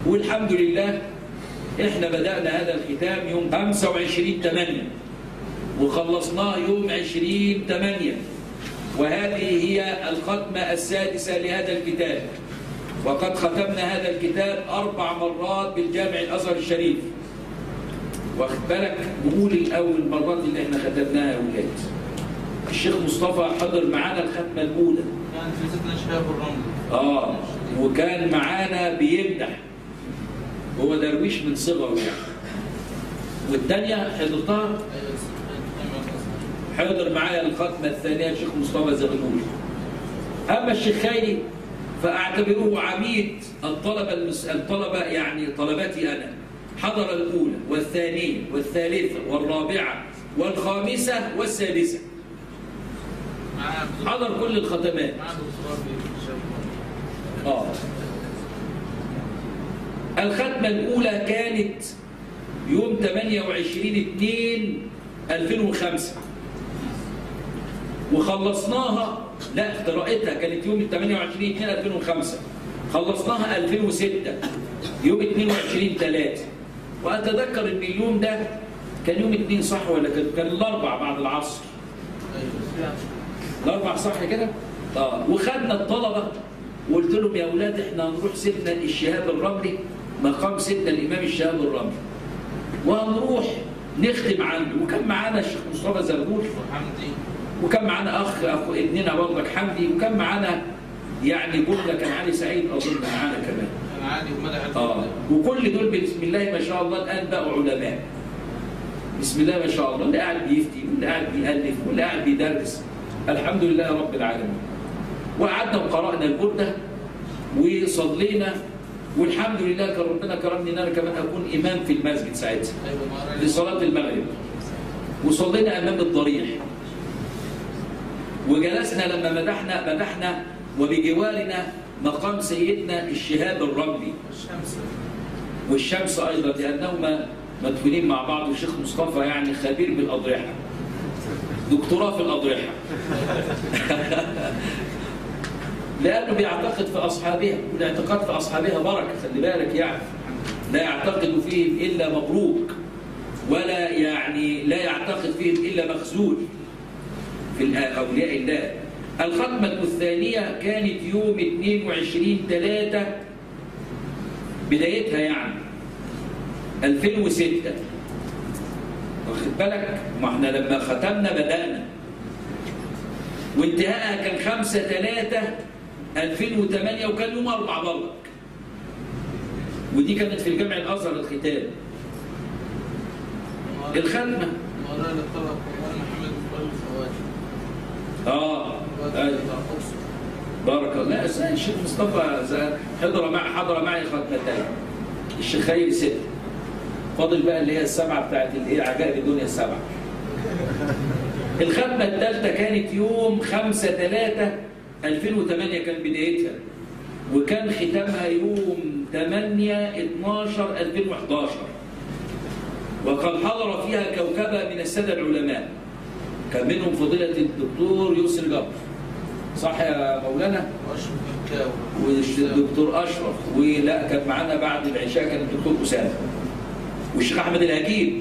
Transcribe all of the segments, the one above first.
والحمد لله احنا بدأنا هذا الختام يوم 25/8 وخلصناه يوم 20/8، وهذه هي الختمة السادسة لهذا الكتاب. وقد ختمنا هذا الكتاب 4 مرات بالجامع الأزهر الشريف. واخد بالك؟ نقول الأول المرات اللي احنا ختمناها يا ولاد. الشيخ مصطفى حضر معانا الختمة الأولى. كان في ستنا شهاب الرمل. وكان معانا بيمدح. هو درويش من صغره يعني. والثانية حضرتها؟ حضر معايا الختمة الثانية الشيخ مصطفى زغلول. أما الشيخ خيري فأعتبره عميد الطلبة يعني طلبتي أنا. حضر الأولى والثانية والثالثة والرابعة والخامسة والسادسة. حضر كل الختمات. الختمة الأولى كانت يوم 28/2/2005 وخلصناها، لا قراءتها كانت يوم 28/2/2005، خلصناها 2006 يوم 22/3. وأتذكر إن اليوم ده كان يوم 2 صح ولا كان الأربع بعد العصر؟ الأربع صح كده؟ وخدنا الطلبة وقلت لهم يا أولاد إحنا هنروح سيدنا الشهاب الرملي، مقام سيدنا الإمام الشهاب الرملي، وهنروح نختم عنده. وكان معانا الشيخ مصطفى زغلول وكان معانا أخ ابننا برضك حمدي، وكان معانا يعني جملة كان علي سعيد أظن معانا كمان. كان علي ومدح وكل دول بسم الله ما شاء الله الآن بقوا علماء. بسم الله ما شاء الله، اللي قاعد بيفتي واللي قاعد بيألف واللي قاعد بيدرس. الحمد لله رب العالمين. وقعدنا وقرأنا البردة وصلينا، والحمد لله كان ربنا كرمني ان انا كمان اكون امام في المسجد ساعتها لصلاه المغرب. وصلينا امام الضريح وجلسنا لما مدحنا وبجوارنا مقام سيدنا الشهاب الرملي والشمس ايضا، لانهما مدفونين مع بعض. والشيخ مصطفى يعني خبير بالاضرحه، دكتوراه في الاضرحه لأنه بيعتقد في أصحابها، والاعتقاد في أصحابها بركة، خلي بالك يعني. لا يعتقد فيهم إلا مبروك، ولا يعني لا يعتقد فيهم إلا مخزول في أولياء الله. الختمة الثانية كانت يوم 22/3 بدايتها يعني 2006. واخد بالك؟ ما احنا لما ختمنا بدأنا، وانتهاءها كان 5/3/2008 وكان يوم 4 برضك. ودي كانت في الجامع الازهر الختام. الختمه بارك الله. الشيخ مصطفى حضر معي ختمتين، الشيخ خيري 6، فاضل بقى اللي هي السبعه بتاعت الايه عجائب الدنيا السبعه. الختمة الثالثة كانت يوم 5/3/2008 كان بدايتها، وكان ختامها يوم 8/12/2011. وقد حضر فيها كوكبة من السادة العلماء، كان منهم فضيلة الدكتور يسر جبر، صح يا مولانا؟ والدكتور أشرف، ولا كان معانا بعد العشاء كان الدكتور أسامة والشيخ أحمد الهجيب.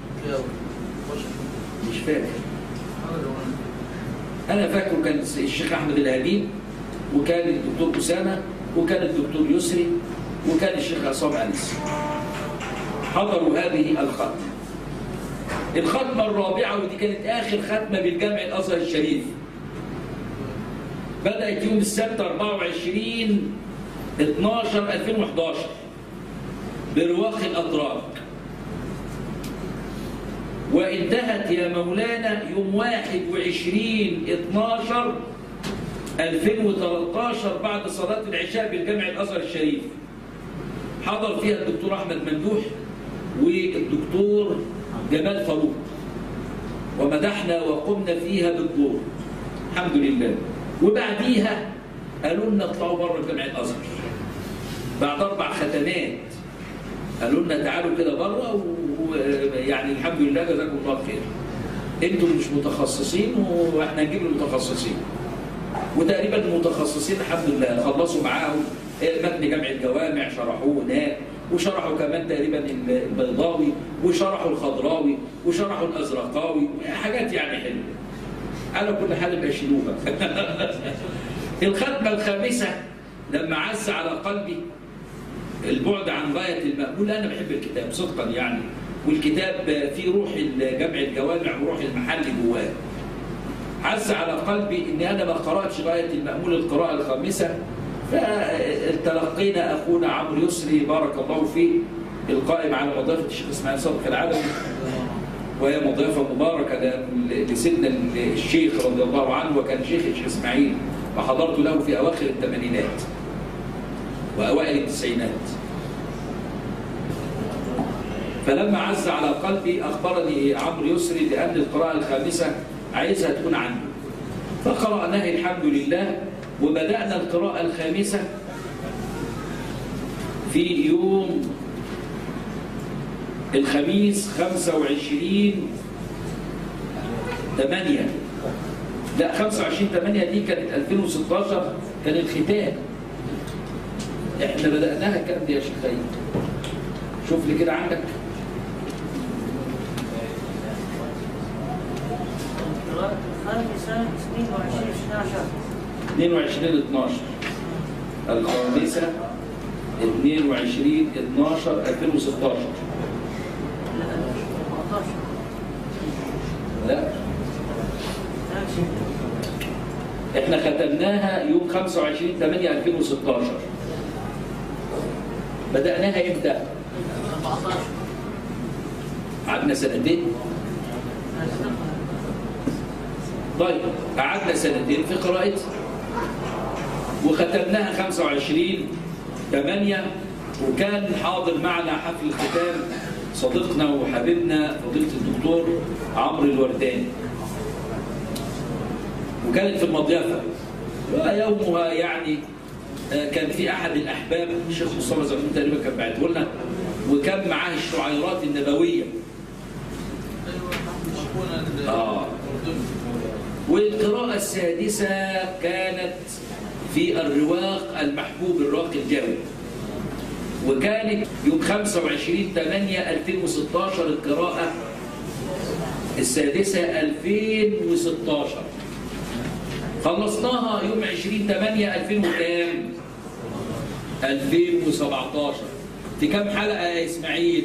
مش فاكر، أنا فاكره كان الشيخ أحمد الهجيب، وكان الدكتور أسامة، وكان الدكتور يسري، وكان الشيخ عصام أنس. حضروا هذه الختمة. الختمة الرابعة ودي كانت آخر ختمة بالجامع الأزهر الشريف، بدأت يوم السبت 24/12/2011 برواق الأتراك، وانتهت يا مولانا يوم 21/12/2013 بعد صلاة العشاء بالجامع الأزهر الشريف. حضر فيها الدكتور أحمد ممدوح والدكتور جمال فاروق، ومدحنا وقمنا فيها بالدور الحمد لله. وبعديها قالوا لنا اطلعوا بره جامع الأزهر بعد 4 ختمات، قالوا لنا تعالوا كده بره، ويعني الحمد لله جزاكم الله خير، انتم مش متخصصين واحنا نجيب المتخصصين. وتقريبا المتخصصين الحمد لله خلصوا معاهم متن جمع الجوامع شرحوه هناك، وشرحوا كمان تقريبا البيضاوي، وشرحوا الخضراوي، وشرحوا الازرقاوي، حاجات يعني حلوه. على كل حال يبقى شيلوها. الختمه الخامسه لما عز على قلبي البعد عن غايه المأمول. انا بحب الكتاب صدقا يعني، والكتاب فيه روح جمع الجوامع وروح المحل جواه. عز على قلبي اني انا ما قراتش غايه المأمول القراءه الخامسه، فتلقينا اخونا عمرو يسري بارك الله فيه القائم على مضيفه الشيخ اسماعيل صادق العدوي، وهي مضيفه مباركه لسيدنا الشيخ رضي الله عنه، وكان شيخ الشيخ اسماعيل، وحضرت له في اواخر الثمانينات واوائل التسعينات. فلما عز على قلبي اخبرني عمرو يسري بان القراءه الخامسه عايزها تكون عنده، فقرأناها الحمد لله. وبدأنا القراءة الخامسة في يوم الخميس 25/8. لا 25/8 دي كانت 2016، كان الختام. احنا بدأناها كام دي يا شيخ خالد؟ شوف لي كده عندك. الخامسة 22/12 الخامسة 22/12/2016. لا احنا ختمناها يوم 25/8/2016. بدأناها امتى؟ 14. قعدنا سنتين. طيب قعدنا سنتين في قراءتها وختمناها 25/8، وكان حاضر معنا حفل الختام صديقنا وحبيبنا فضيلة الدكتور عمرو الورداني، وكانت في المضيفة. ويومها يعني كان في أحد الأحباب الشيخ مصطفى زغلول تقريبا كان بعته لنا، وكان معاه الشعيرات النبوية. والقراءة السادسة كانت في الرواق المحبوب الراقي الجوي، وكانت يوم 25/8/2016 القراءة السادسة 2016. خلصناها يوم 20/8/2017. في كم حلقة يا إسماعيل؟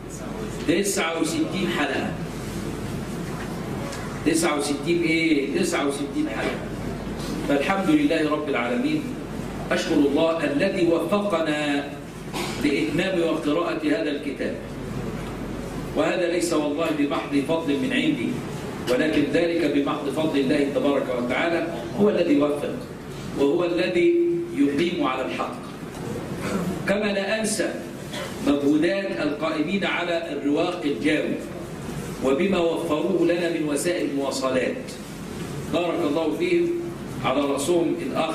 69 حلقة. 69 ايه؟ 69 حلقة. فالحمد لله رب العالمين. أشكر الله الذي وفقنا لإتمام وقراءة هذا الكتاب، وهذا ليس والله بمحض فضل من عندي، ولكن ذلك بمحض فضل الله تبارك وتعالى. هو الذي يوفق وهو الذي يقيم على الحق. كما لا أنسى مجهودات القائمين على الرواق الجاوي وبما وفروه لنا من وسائل المواصلات، بارك الله فيهم، على رأسهم الأخ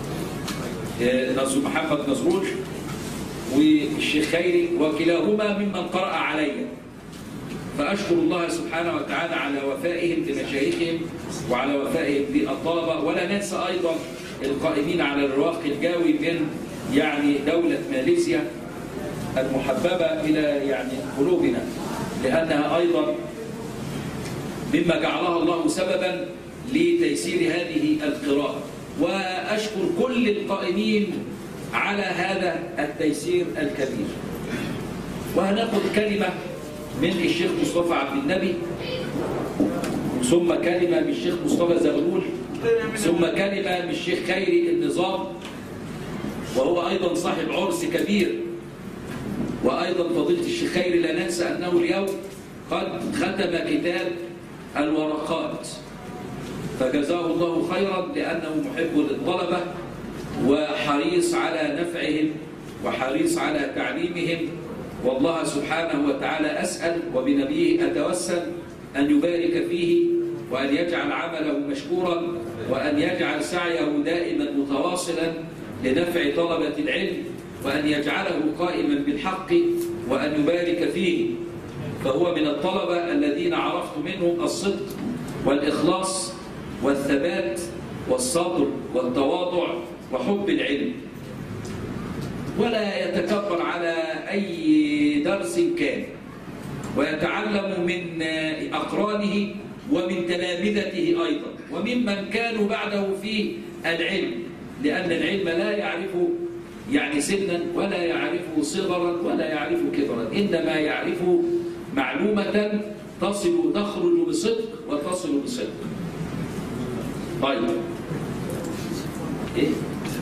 محمد نزروج والشيخ خيري، وكلاهما ممن قرأ علي. فأشكر الله سبحانه وتعالى على وفائهم لمشايخهم وعلى وفائهم للطلبة. ولا ننسى أيضا القائمين على الرواق الجاوي من يعني دولة ماليزيا المحببة إلى يعني قلوبنا، لأنها أيضا مما جعلها الله سببا لتيسير هذه القراءة. وأشكر كل القائمين على هذا التيسير الكبير. وهناخد كلمة من الشيخ مصطفى عبد النبي، ثم كلمة من الشيخ مصطفى زغلول، ثم كلمة من الشيخ خيري النظام، وهو أيضا صاحب عرس كبير. وأيضا فضيلة الشيخ خيري لا ننسى أنه اليوم قد ختم كتاب الورقات، فجزاه الله خيرا لأنه محب للطلبة وحريص على نفعهم وحريص على تعليمهم. والله سبحانه وتعالى أسأل وبنبيه أتوسل أن يبارك فيه، وأن يجعل عمله مشكورا، وأن يجعل سعيه دائما متواصلا لنفع طلبة العلم، وأن يجعله قائما بالحق، وأن يبارك فيه. فهو من الطلبة الذين عرفت منهم الصدق والإخلاص والثبات والصبر والتواضع وحب العلم. ولا يتكبر على أي درس كان، ويتعلم من أقرانه ومن تلامذته أيضا وممن كانوا بعده في العلم، لأن العلم لا يعرف يعني سنا ولا يعرف صغرا ولا يعرف كبرا، إنما يعرف معلومة تخرج بصدق وتصل بصدق. طيب إيه؟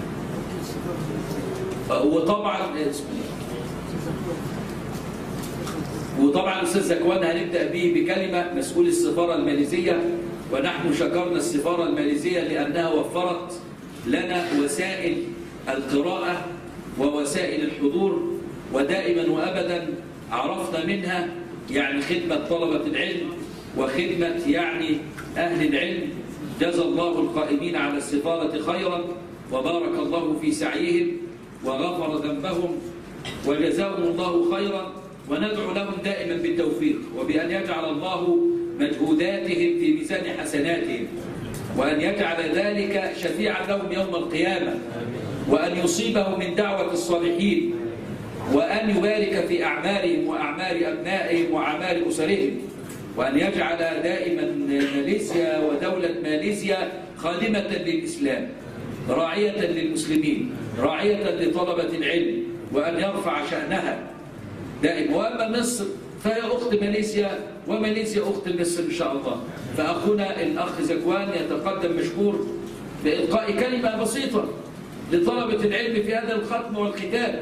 وطبعا الأستاذ زكوان هنبدأ به بكلمة مسؤول السفارة الماليزية، ونحن شكرنا السفارة الماليزية لأنها وفرت لنا وسائل القراءة ووسائل الحضور، ودائما وأبدا عرفنا منها يعني خدمة طلبة العلم وخدمة يعني أهل العلم. جزا الله القائمين على السفارة خيرا وبارك الله في سعيهم وغفر ذنبهم وجزاهم الله خيرا، وندعو لهم دائما بالتوفيق وبأن يجعل الله مجهوداتهم في ميزان حسناتهم، وأن يجعل ذلك شفيعا لهم يوم القيامة، وأن يصيبهم من دعوة الصالحين، وأن يبارك في أعمالهم وأعمال أبنائهم وأعمال أسرهم، وأن يجعل دائما ماليزيا ودولة ماليزيا خادمة للإسلام راعية للمسلمين راعية لطلبة العلم، وأن يرفع شأنها دائما. وأما مصر فهي أخت ماليزيا وماليزيا أخت مصر إن شاء الله. فأخونا الأخ زكوان يتقدم مشكور بإلقاء كلمة بسيطة لطلبة العلم في هذا الختم والختام.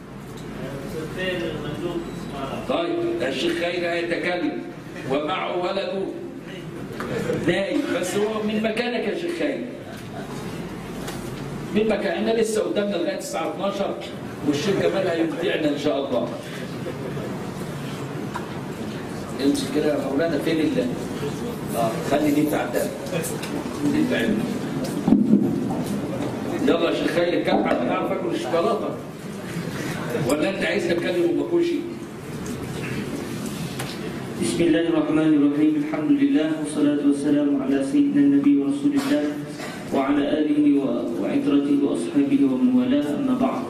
طيب الشيخ خير يتكلم ومعه ولده نايم، بس هو من مكانك يا شيخ خير، من مكان. احنا لسه قدامنا لغايه الساعه 12 والشيخ كمال هيمتعنا ان شاء الله. امسك كده يا مولانا. فين خلي دي تعدل دي تعمل. يلا يا شيخ خير اتكلم عشان اعرف اكل الشوكولاته، ولا انت عايز تتكلم وما اكلش؟ بسم الله الرحمن الرحيم. الحمد لله والصلاة والسلام على سيدنا النبي ورسول الله وعلى آله وعترته وأصحابه ومن والاه، أما بعد.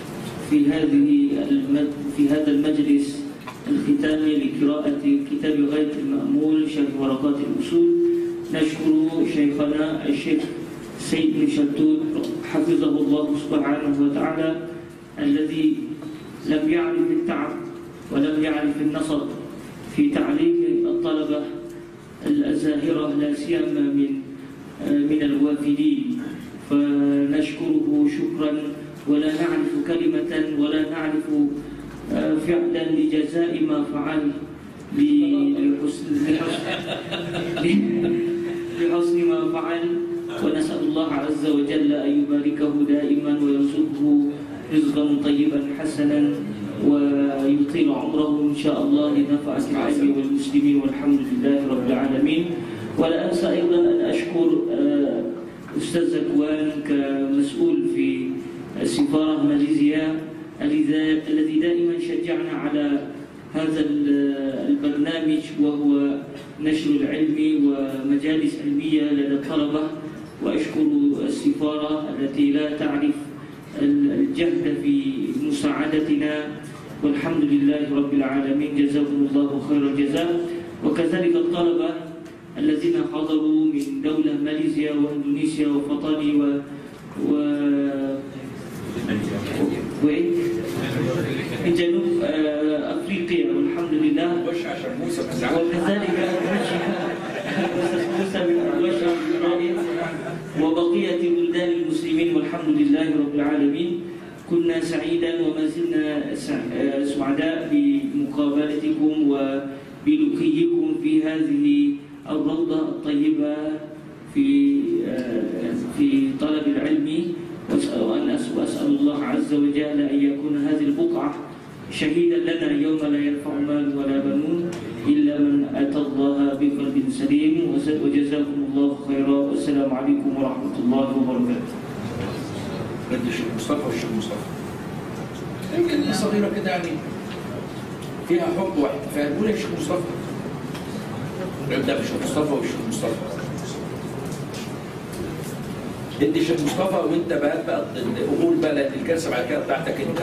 في هذا المجلس الختامي لقراءة كتاب غاية المأمول شرح ورقات الأصول، نشكر شيخنا الشيخ سيد بن شلتوت حفظه الله سبحانه وتعالى، الذي لم يعرف التعب ولم يعرف النصب في تعليم الطلبة الزاهرة لا سيما من الوافدين، فنشكره شكرا ولا نعرف كلمة ولا نعرف فعلا لجزاء ما فعل لحسن ما فعل، ونسأل الله عز وجل أن يباركه دائما ويرزقه رزقا طيبا حسنا ويطيل عمره إن شاء الله لنفعة العلم والمسلمين، والحمد لله رب العالمين. ولا أنسى أيضا أن أشكر أستاذ زكوان كمسؤول في السفارة ماليزيا الذي دائما شجعنا على هذا البرنامج، وهو نشر العلم ومجالس علمية لدى الطلبة. وأشكر السفارة التي لا تعرف الجهد في مساعدتنا، والحمد لله رب العالمين، جزاكم الله خير الجزاء. وكذلك الطلبة الذين حضروا من دولة ماليزيا واندونيسيا وفطاني من جنوب افريقيا، والحمد لله. وكذلك موسى من وبقية بلدان المسلمين، والحمد لله رب العالمين. كنا سعيدا وما زلنا سعداء بمقابلتكم وبلقيكم في هذه الروضة الطيبة في طلب العلم، وأسأل الله عز وجل أن يكون هذه البقعة شهيدا لنا يوم لا ينفع مال ولا بنون إلا من أتى الله بقلب سليم. وجزاكم الله خيرا، والسلام عليكم ورحمة الله وبركاته. بدي الشيخ مصطفى والشيخ مصطفى يمكن صغيرة كده يعني فيها حب واحتفال. قول يا شيخ مصطفى. نبدأ بالشيخ مصطفى والشيخ مصطفى. ادي الشيخ مصطفى وانت بقى قول بقى الكاسه بعد كده بتاعتك انت.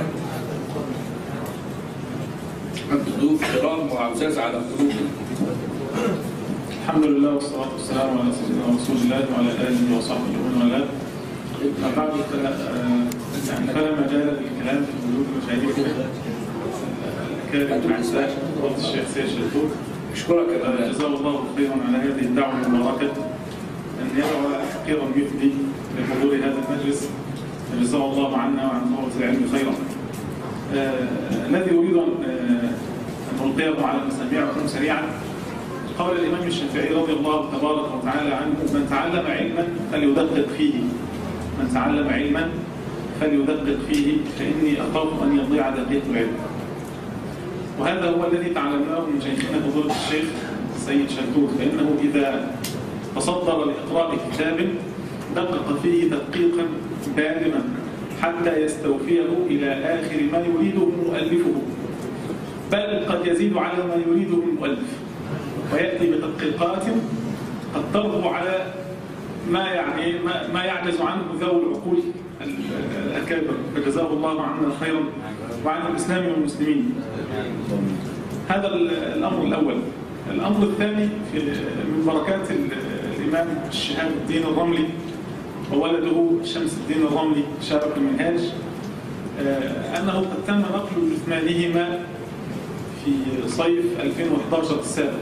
ضيوف كرام وعزاز على قلوبنا. الحمد لله والصلاه والسلام على سيدنا رسول الله وعلى اله وصحبه ومن والاه. أما بعد فلا مجال للكلام في وجود مشاهدينا الكاتب الاعزاء فضيلة الشيخ سيد شلتوت. اشكرك يا جزاه الله خيرا على هذه الدعوه المباركه ان يدعو حقيرا يفدي لحضور هذا المجلس. جزاه الله عنا وعن طلبه العلم خيرا. الذي اريد ان القيه على مسامعكم سريعا قول الامام الشافعي رضي الله تبارك وتعالى عنه: من تعلم علما فليدقق فيه، من تعلم علما فليدقق فيه فاني اخاف ان يضيع دقيق العلم. وهذا هو الذي تعلمناه من شيخنا فضيلة الشيخ سيد شلتوت، فانه اذا تصدر لاقراء كتاب دقق فيه تدقيقا بالغا حتى يستوفيه الى اخر ما يريده مؤلفه، بل قد يزيد على ما يريده المؤلف وياتي بتدقيقات قد تربو على ما يعجز عنه ذوي العقول الاكابر، فجزاه الله عنا خيرا وعن الاسلام والمسلمين. هذا الامر الاول. الامر الثاني من بركات الامام شهاب الدين الرملي وولده شمس الدين الرملي شارك المنهاج انه قد تم نقل جثمانهما في صيف 2011 السابق.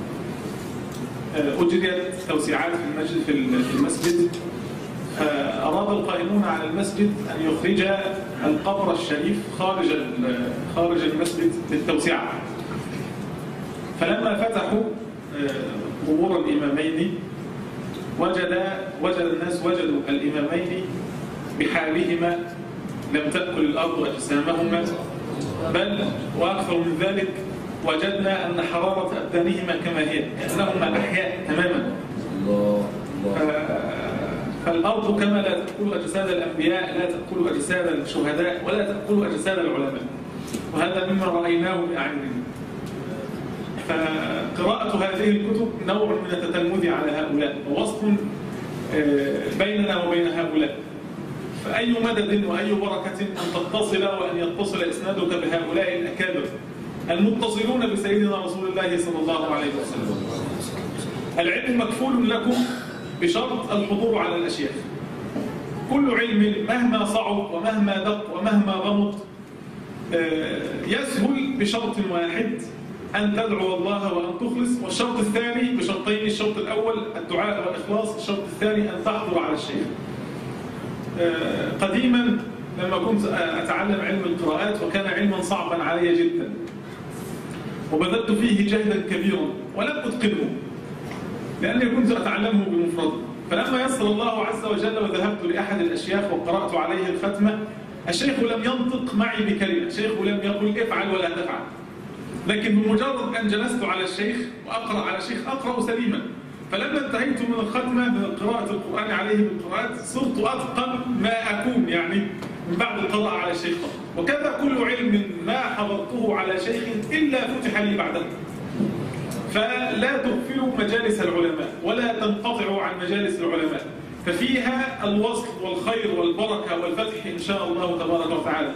أجريت توسيعات في المسجد، فأراد القائمون على المسجد أن يخرج القبر الشريف خارج المسجد للتوسعة. فلما فتحوا قبور الإمامين وجدوا الإمامين بحالهما، لم تأكل الأرض أجسامهما، بل وأكثر من ذلك وجدنا أن حرارة أبدانهما كما هي، كأنهما أحياء تماما. فالأرض كما لا تأكل أجساد الأنبياء لا تأكل أجساد الشهداء ولا تأكل أجساد العلماء، وهذا مما رأيناه بأعيننا. فقراءة هذه الكتب نوع من التتلمذ على هؤلاء ووصف بيننا وبين هؤلاء. فأي مدد وأي بركة أن تتصل وأن يتصل إسنادك بهؤلاء الأكابر المتصلون بسيدنا رسول الله صلى الله عليه وسلم. العلم مكفول لكم بشرط الحضور على الأشياخ. كل علم مهما صعب ومهما دق ومهما غمض يسهل بشرط واحد: أن تدعو الله وأن تخلص. والشرط الثاني بشرطين: الشرط الأول الدعاء والإخلاص، الشرط الثاني أن تحضر على الشيخ. قديما لما كنت أتعلم علم القراءات وكان علما صعبا علي جدا وبذلت فيه جهدا كبيرا ولم أتقنه لأني كنت أتعلمه بمفرده. فلما يسر الله عز وجل وذهبت لأحد الأشياخ وقرأت عليه الختمة، الشيخ لم ينطق معي بكلمة، الشيخ لم يقل افعل ولا تفعل، لكن بمجرد أن جلست على الشيخ وأقرأ على الشيخ أقرأ سليما. فلما انتهيت من الختمة من قراءة القرآن عليه بالقراءات صرت أتقن ما أكون يعني من بعد القراءة على الشيخ. وكذا كل علم ما حضرته على شيخ إلا فتح لي بعده. فلا تغفلوا مجالس العلماء ولا تنقطعوا عن مجالس العلماء، ففيها الوصل والخير والبركة والفتح إن شاء الله تبارك وتعالى.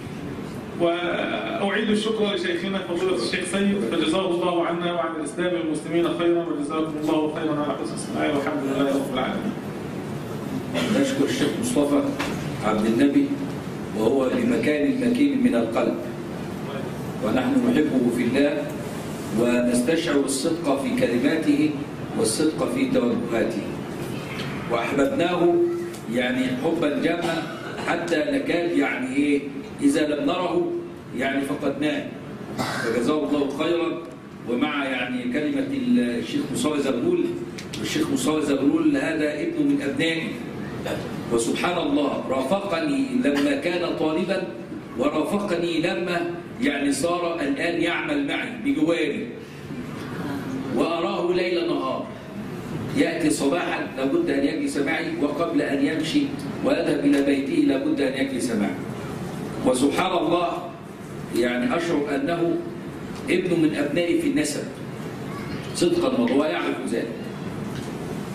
وأعيد الشكر لشيخنا فضيلة الشيخ سيد، فجزاه الله عنا وعن الإسلام والمسلمين خيرا، وجزاكم الله خيرا على حسن السماع، والحمد لله رب العالمين. نشكر الشيخ مصطفى عبد النبي وهو بمكان مكين من القلب، ونحن نحبه في الله ونستشعر الصدق في كلماته والصدق في توجهاته، وأحببناه يعني حبا جما حتى نكاد يعني إيه إذا لم نره يعني فقدناه، فجزاه الله خيرا. ومع يعني كلمة الشيخ مصطفى زغلول، والشيخ مصطفى زغلول هذا ابن من أبنائي، وسبحان الله رافقني لما كان طالبا ورافقني لما يعني صار الآن يعمل معي بجواري، وأراه ليل نهار، يأتي صباحا لابد أن يجلس معي، وقبل أن يمشي ويذهب إلى بيته لابد أن يجلس معي. وسبحان الله يعني أشعر أنه ابن من أبنائي في النسب صدقا، وهو يعرف ذلك.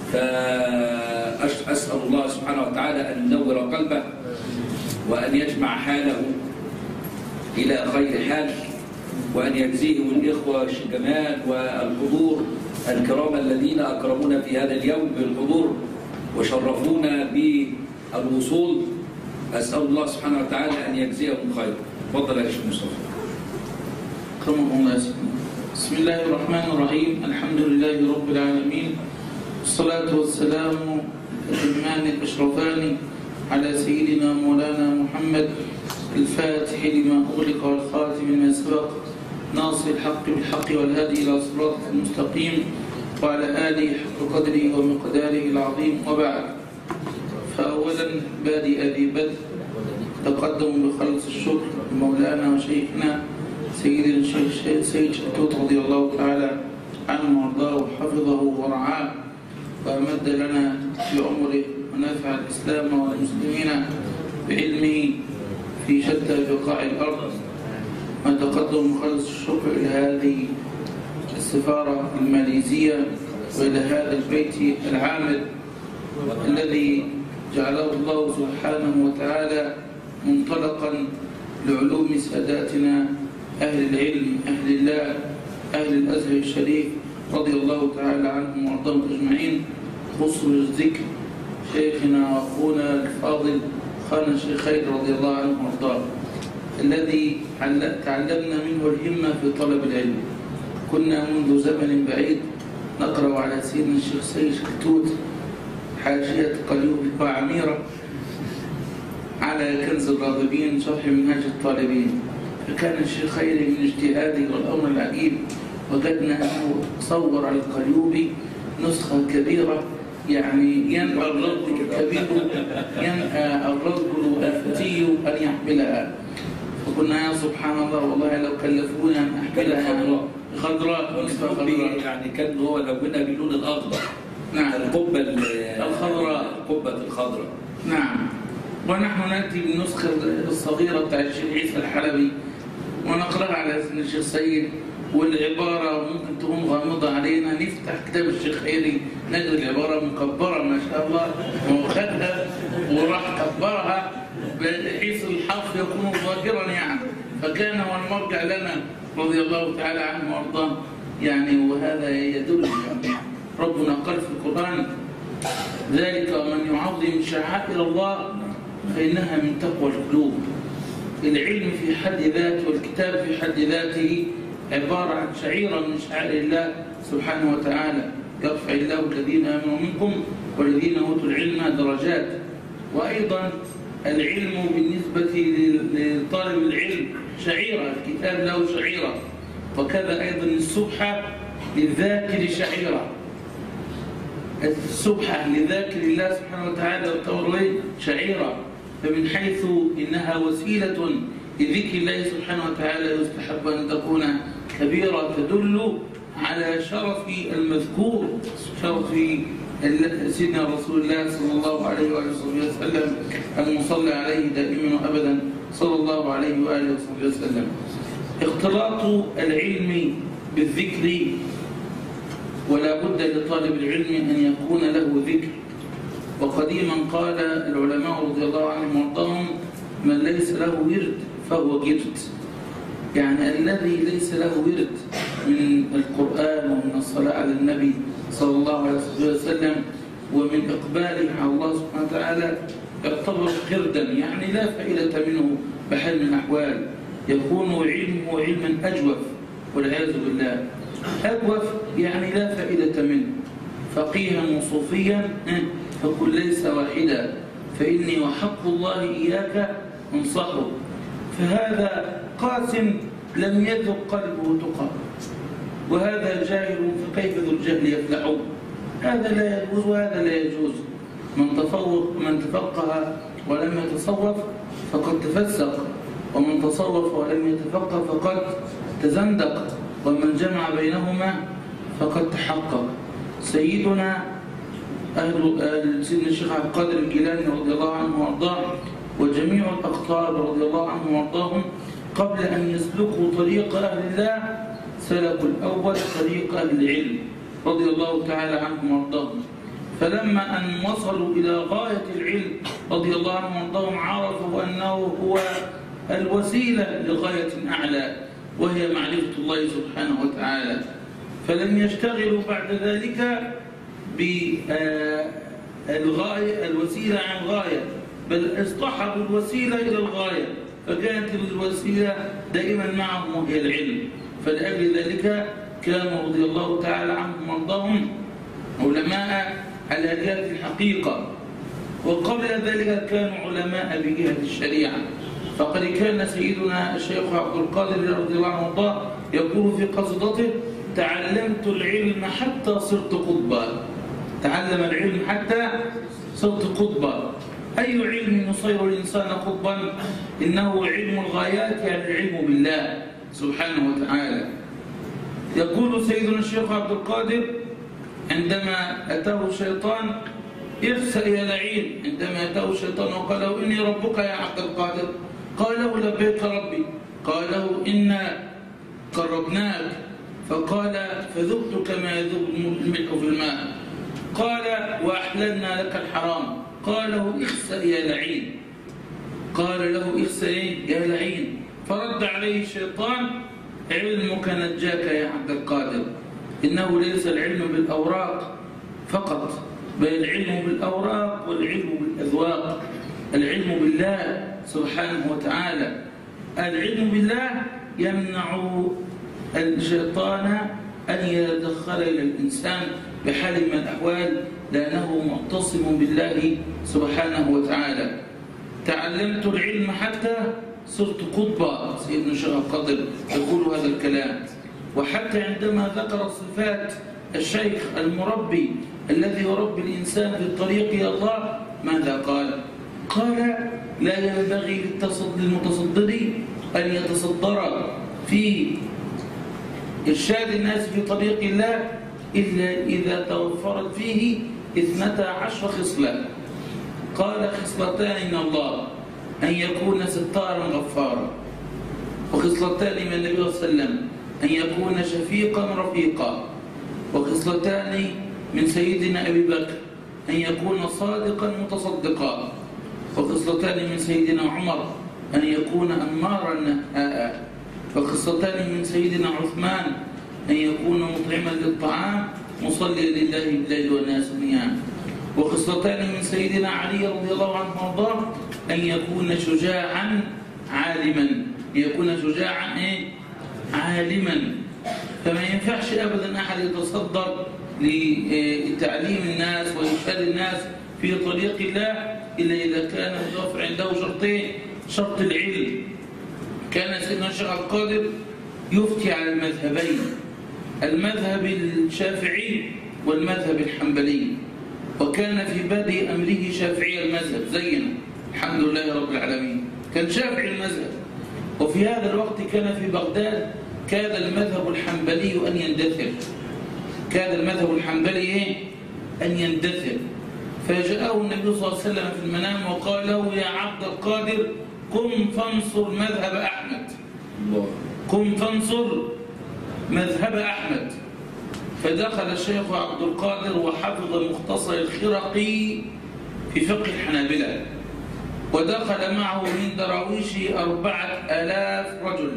فأسأل الله سبحانه وتعالى أن ينور قلبه وأن يجمع حاله إلى خير حال، وأن يجزيهم الإخوة الجمال والحضور الكرام الذين أكرمونا في هذا اليوم بالحضور وشرفونا بالوصول. أسأل الله سبحانه وتعالى أن يجزيهم خير. تفضل يا شيخ مصطفى. أكرمكم الله. بسم الله الرحمن الرحيم. الحمد لله رب العالمين، والصلاة والسلام الأتمان الأشرفان على سيدنا مولانا محمد الفاتح لما أغلق والخاتم لما سبق، ناصر الحق بالحق والهادي إلى صراط المستقيم، وعلى آله حق قدره ومقداره العظيم. وبعد، فأولا بادئ ذي بدء تقدم بخلص الشكر لمولانا وشيخنا سيدنا الشيخ سيد شتوت رضي الله تعالى عنه وارضاه وحفظه ورعاه وأمد لنا في عمره ونفع الإسلام والمسلمين بعلمه في شتى بقاع الأرض. ونتقدم بخلص الشكر إلى هذه السفارة الماليزية وإلى هذا البيت العامر الذي جعله الله سبحانه وتعالى منطلقا لعلوم ساداتنا أهل العلم أهل الله أهل الأزهر الشريف رضي الله تعالى عنهم وارضاهم أجمعين، خصوصا الذكر شيخنا وأخونا الفاضل خان الشيخ خير رضي الله عنه وارضاه، الذي تعلمنا منه الهمة في طلب العلم. كنا منذ زمن بعيد نقرأ على سيدنا الشيخ سيد شتوت حاشية قليوب وعميرة على كنز الراغبين شرح منهاج الطالبين، فكان الشيخ خير من اجتهاده والأمر العجيب وجدنا أنه صور على القليوبي نسخة كبيرة، يعني ينأى الرجل الكبير ينأى الرجل الفتي أن يحملها. فقلنا يا سبحان الله والله لو كلفونا أن أحملها خضراء نصف خضراء، يعني كان هو لونها باللون الأخضر. نعم، القبة الخضراء، القبة الخضراء. نعم. ونحن نأتي بالنسخة الصغيرة بتاع الشيخ عيسى الحلبي ونقرأها على سن الشيخ سيد، والعبارة ممكن تكون غامضة علينا، نفتح كتاب الشيخ خيري نجد العبارة مكبرة ما شاء الله، وخدها وراح كبرها بحيث الحرف يكون ظاهرا يعني، فكان هو المرجع لنا رضي الله تعالى عنه وارضاه يعني. وهذا يدل يعني ربنا قال في القرآن ذلك ومن يعظم شعائر الله فإنها من تقوى القلوب. العلم في حد ذاته والكتاب في حد ذاته عبارة عن شعيرة من شعائر الله سبحانه وتعالى، يرفع الله الذين آمنوا منكم والذين أوتوا العلم درجات. وأيضا العلم بالنسبة لطالب العلم شعيرة، الكتاب له شعيرة، وكذا أيضا السبحة للذاكر شعيرة، السبحة لذاكر الله سبحانه وتعالى والتوراة شعيرة. فمن حيث إنها وسيلة لذكر الله سبحانه وتعالى يستحب أن تكون كبيرة تدل على شرف المذكور، شرف سيدنا رسول الله صلى الله عليه وآله وسلم المصلى عليه دائما وأبدا صلى الله عليه وآله وسلم. اختلاط العلم بالذكر، ولا بد لطالب العلم أن يكون له ذكر. وقديما قال العلماء رضي الله عنهم وارضاهم من ليس له ورد فهو جرد، يعني الذي ليس له ورد من القرآن ومن الصلاة على النبي صلى الله عليه وسلم ومن إقباله على الله سبحانه وتعالى يعتبر قردا، يعني لا فائدة منه بحال من الأحوال، يكون علمه علما أجوف والعياذ بالله. أجوف يعني لا فائدة منه، فقيها وصوفيا فكن ليس واحدا، فإني وحق الله إياك انصحه. فهذا قاس لم يذق قلبه تقى، وهذا جاهل فكيف ذو الجهل يفلح. هذا لا يجوز وهذا لا يجوز. من تفقه ولم يتصوف فقد تفسق، ومن تصوف ولم يتفقه فقد تزندق، ومن جمع بينهما فقد تحقق. سيدنا سيدنا الشيخ عبد القادر الجيلاني رضي الله عنه وارضاه وجميع الأقطاب رضي الله عنهم وارضاهم قبل أن يسلكوا طريق أهل الله سلكوا الأول طريق أهل العلم رضي الله تعالى عنهم وارضاهم. فلما أن وصلوا إلى غاية العلم رضي الله عنهم وارضاهم عرفوا أنه هو الوسيلة لغاية أعلى وهي معرفة الله سبحانه وتعالى، فلم يشتغلوا بعد ذلك بالغاية الوسيلة عن غاية، بل اصطحبوا الوسيلة إلى الغاية، فكانت الوسيلة دائما معهم وهي العلم. فلأجل ذلك كانوا رضي الله تعالى عنهم وارضاهم علماء على جهة الحقيقة، وقبل ذلك كانوا علماء بجهة الشريعة. فقد كان سيدنا الشيخ عبد القادر رضي الله عنه وارضاه يقول في قصيدته: تعلمت العلم حتى صرت قطبا. تعلم العلم حتى صرت قطبا. أي علم يصير الإنسان قطبا؟ إنه علم الغايات، يعني العلم بالله سبحانه وتعالى. يقول سيدنا الشيخ عبد القادر عندما أتاه الشيطان: اخسأ يا لعين. عندما أتاه الشيطان وقال له: إني ربك يا عبد القادر، قال له: لبيك ربي. قال له: إنا قربناك. فقال: فذقت كما يذوب الملح في الماء. قال: وأحللنا لك الحرام. قال له: اخسأ يا لعين. قال له: اخسأ يا لعين. فرد عليه الشيطان: علمك نجاك يا عبد القادر، إنه ليس العلم بالأوراق فقط، بل العلم بالأوراق والعلم بالأذواق. العلم بالله سبحانه وتعالى. العلم بالله يمنع الشيطان أن يتدخل إلى الإنسان بحال من الأحوال، لأنه معتصم بالله سبحانه وتعالى. تعلمت العلم حتى صرت قطبا. سيدنا الشيخ القادر يقول هذا الكلام. وحتى عندما ذكر صفات الشيخ المربي الذي يربي الإنسان في الطريق إلى الله ماذا قال؟ قال: لا ينبغي للمتصدر أن يتصدر في إرشاد الناس في طريق الله إلا إذا توفرت فيه 12 خصلة. قال: خصلتان من الله: أن يكون ستارا غفارا، وخصلتان من النبي صلى الله عليه وسلم: أن يكون شفيقا رفيقا، وخصلتان من سيدنا أبي بكر: أن يكون صادقا متصدقا، وخصلتان من سيدنا عمر: أن يكون أمارا نهاء، وخصلتان من سيدنا عثمان: أن يكون مطعما للطعام مصليا لله بالليل والناس نيام، وخصلتان من سيدنا علي رضي الله عنه وارضاه: أن يكون شجاعا عالما. يكون شجاعا عالما. فما ينفعش أبدا أحد يتصدر لتعليم الناس وإرشاد الناس في طريق الله إلا إذا كان متوفر عنده شرطين: شرط العلم. كان سيدنا الشيخ القادر يفتي على المذهبين، المذهب الشافعي والمذهب الحنبلي، وكان في بادئ أمره شافعي المذهب زينا الحمد لله رب العالمين، كان شافعي المذهب. وفي هذا الوقت كان في بغداد كاد المذهب الحنبلي أن يندثر. كاد المذهب الحنبلي أن يندثر. فجاءه النبي صلى الله عليه وسلم في المنام وقال له: يا عبد القادر، قم فانصر مذهب أحمد. قم فانصر مذهب أحمد. فدخل الشيخ عبد القادر وحفظ مختصر الخرقي في فقه الحنابلة، ودخل معه من دراويش 4000 رجل.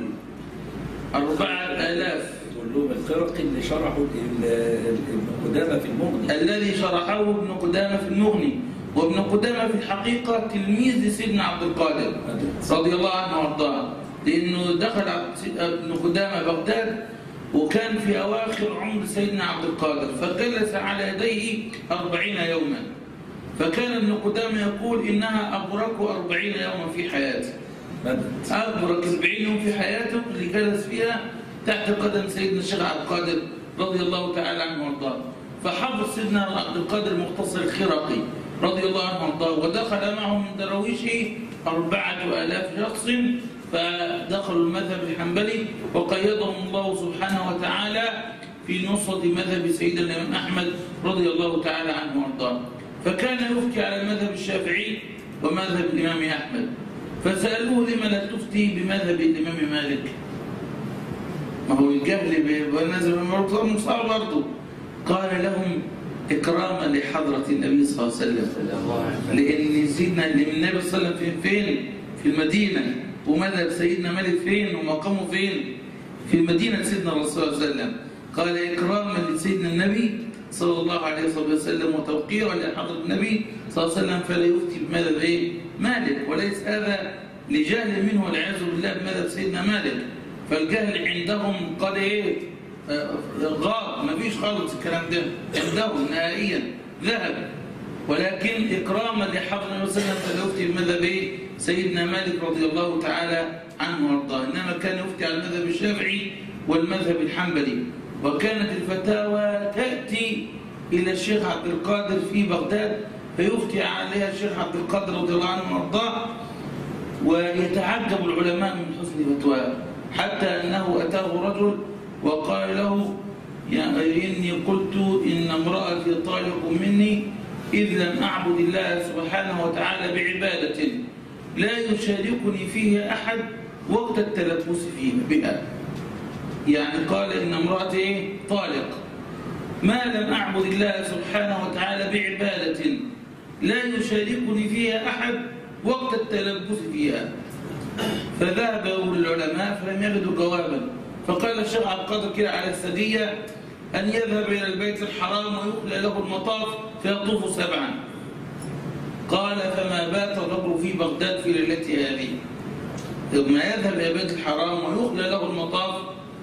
4000. كلهم الخرقي اللي شرحه ابن قدامة في المغني، الذي شرحه ابن قدامة في المغني. وابن قدامة في الحقيقة تلميذ لسيدنا عبد القادر رضي الله عنه وارضاه، لأنه دخل ابن قدامة بغداد وكان في أواخر عمر سيدنا عبد القادر، فجلس على يديه 40 يوما. فكان ابن قدامة يقول: إنها أبرك 40 يوما في حياتي. أبرك 40 يوم في حياته اللي جلس فيها تحت قدم سيدنا الشيخ عبد القادر رضي الله تعالى عنه وارضاه. فحفظ سيدنا عبد القادر مختصر الخرقي رضي الله عنه وارضاه، ودخل معه من دراويشه 4000 شخص، فدخلوا المذهب الحنبلي وقيدهم الله سبحانه وتعالى في نصرة مذهب سيدنا الإمام أحمد رضي الله تعالى عنه وارضاه. فكان يفتي على المذهب الشافعي ومذهب الإمام أحمد. فسألوه: لما لا تفتي بمذهب الإمام مالك؟ ما هو الجهل بالنسبة للمرضى صعب برضه. قال لهم: إكراما لحضرة النبي صلى الله عليه وسلم، لأن سيدنا النبي صلى الله عليه وسلم فين؟ في المدينة، ومذهب سيدنا مالك فين؟ ومقامه فين؟ في مدينة سيدنا الرسول صلى الله عليه وسلم. قال إكراما لسيدنا النبي صلى الله عليه وسلم وتوقيرا لحضرة النبي صلى الله عليه وسلم، فلا يفتي بمذهب إيه؟ مالك، وليس هذا لجهل منه والعياذ بالله بمذهب سيدنا مالك، فالجهل عندهم قال إيه؟ غاب، ما فيش خالص الكلام ده عندهم نهائيا، ذهب. ولكن إكراما لحضرة النبي صلى الله عليه وسلم فلا يفتي بمذهب إيه؟ سيدنا مالك رضي الله تعالى عنه وارضاه، إنما كان يفتي على المذهب الشافعي والمذهب الحنبلي. وكانت الفتاوى تأتي إلى الشيخ عبد القادر في بغداد فيفتي عليها الشيخ عبد القادر رضي الله عنه وارضاه، ويتعجب العلماء من حسن فتواه، حتى أنه أتاه رجل وقال له إني قلت إن امرأتي طالق مني إذ لم أعبد الله سبحانه وتعالى بعبادة لا يشاركني فيها أحد وقت التلبس بها. يعني قال إن امرأتي طالق ما لم أعبد الله سبحانه وتعالى بعبادة لا يشاركني فيها أحد وقت التلبس فيها. فذهبوا للعلماء فلم يجدوا جوابا، فقال الشيخ عبد القادر كده على السدية أن يذهب إلى البيت الحرام ويخلى له المطاف فيطوف 7. قال فما بات الرجل في بغداد في ليلته هذه، ثم يذهب إلى البيت الحرام ويخلى له المطاف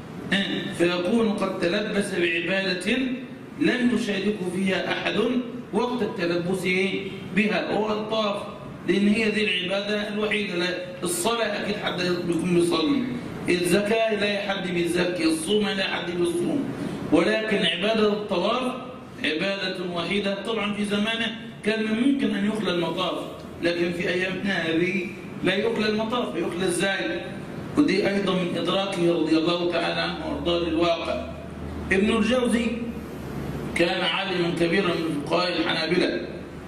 فيكون قد تلبس بعبادة لم يشاركه فيها أحد وقت التلبس بها، هو الطاف، لأن هي دي العبادة الوحيدة. الصلاة أكيد حد يكون بيصلي، الزكاة لا حد بيزكي، الصوم لا حد بيصوم، ولكن عبادة الطواف عبادة وحيدة. طبعا في زمانه كان ممكن أن يخلى المطاف، لكن في أيامنا هذه لا يخلى المطاف، يخلى ازاي؟ ودي أيضا من إدراكه رضي الله تعالى عنه وأرضاه للواقع. ابن الجوزي كان عالما كبيرا من فقهاء الحنابلة،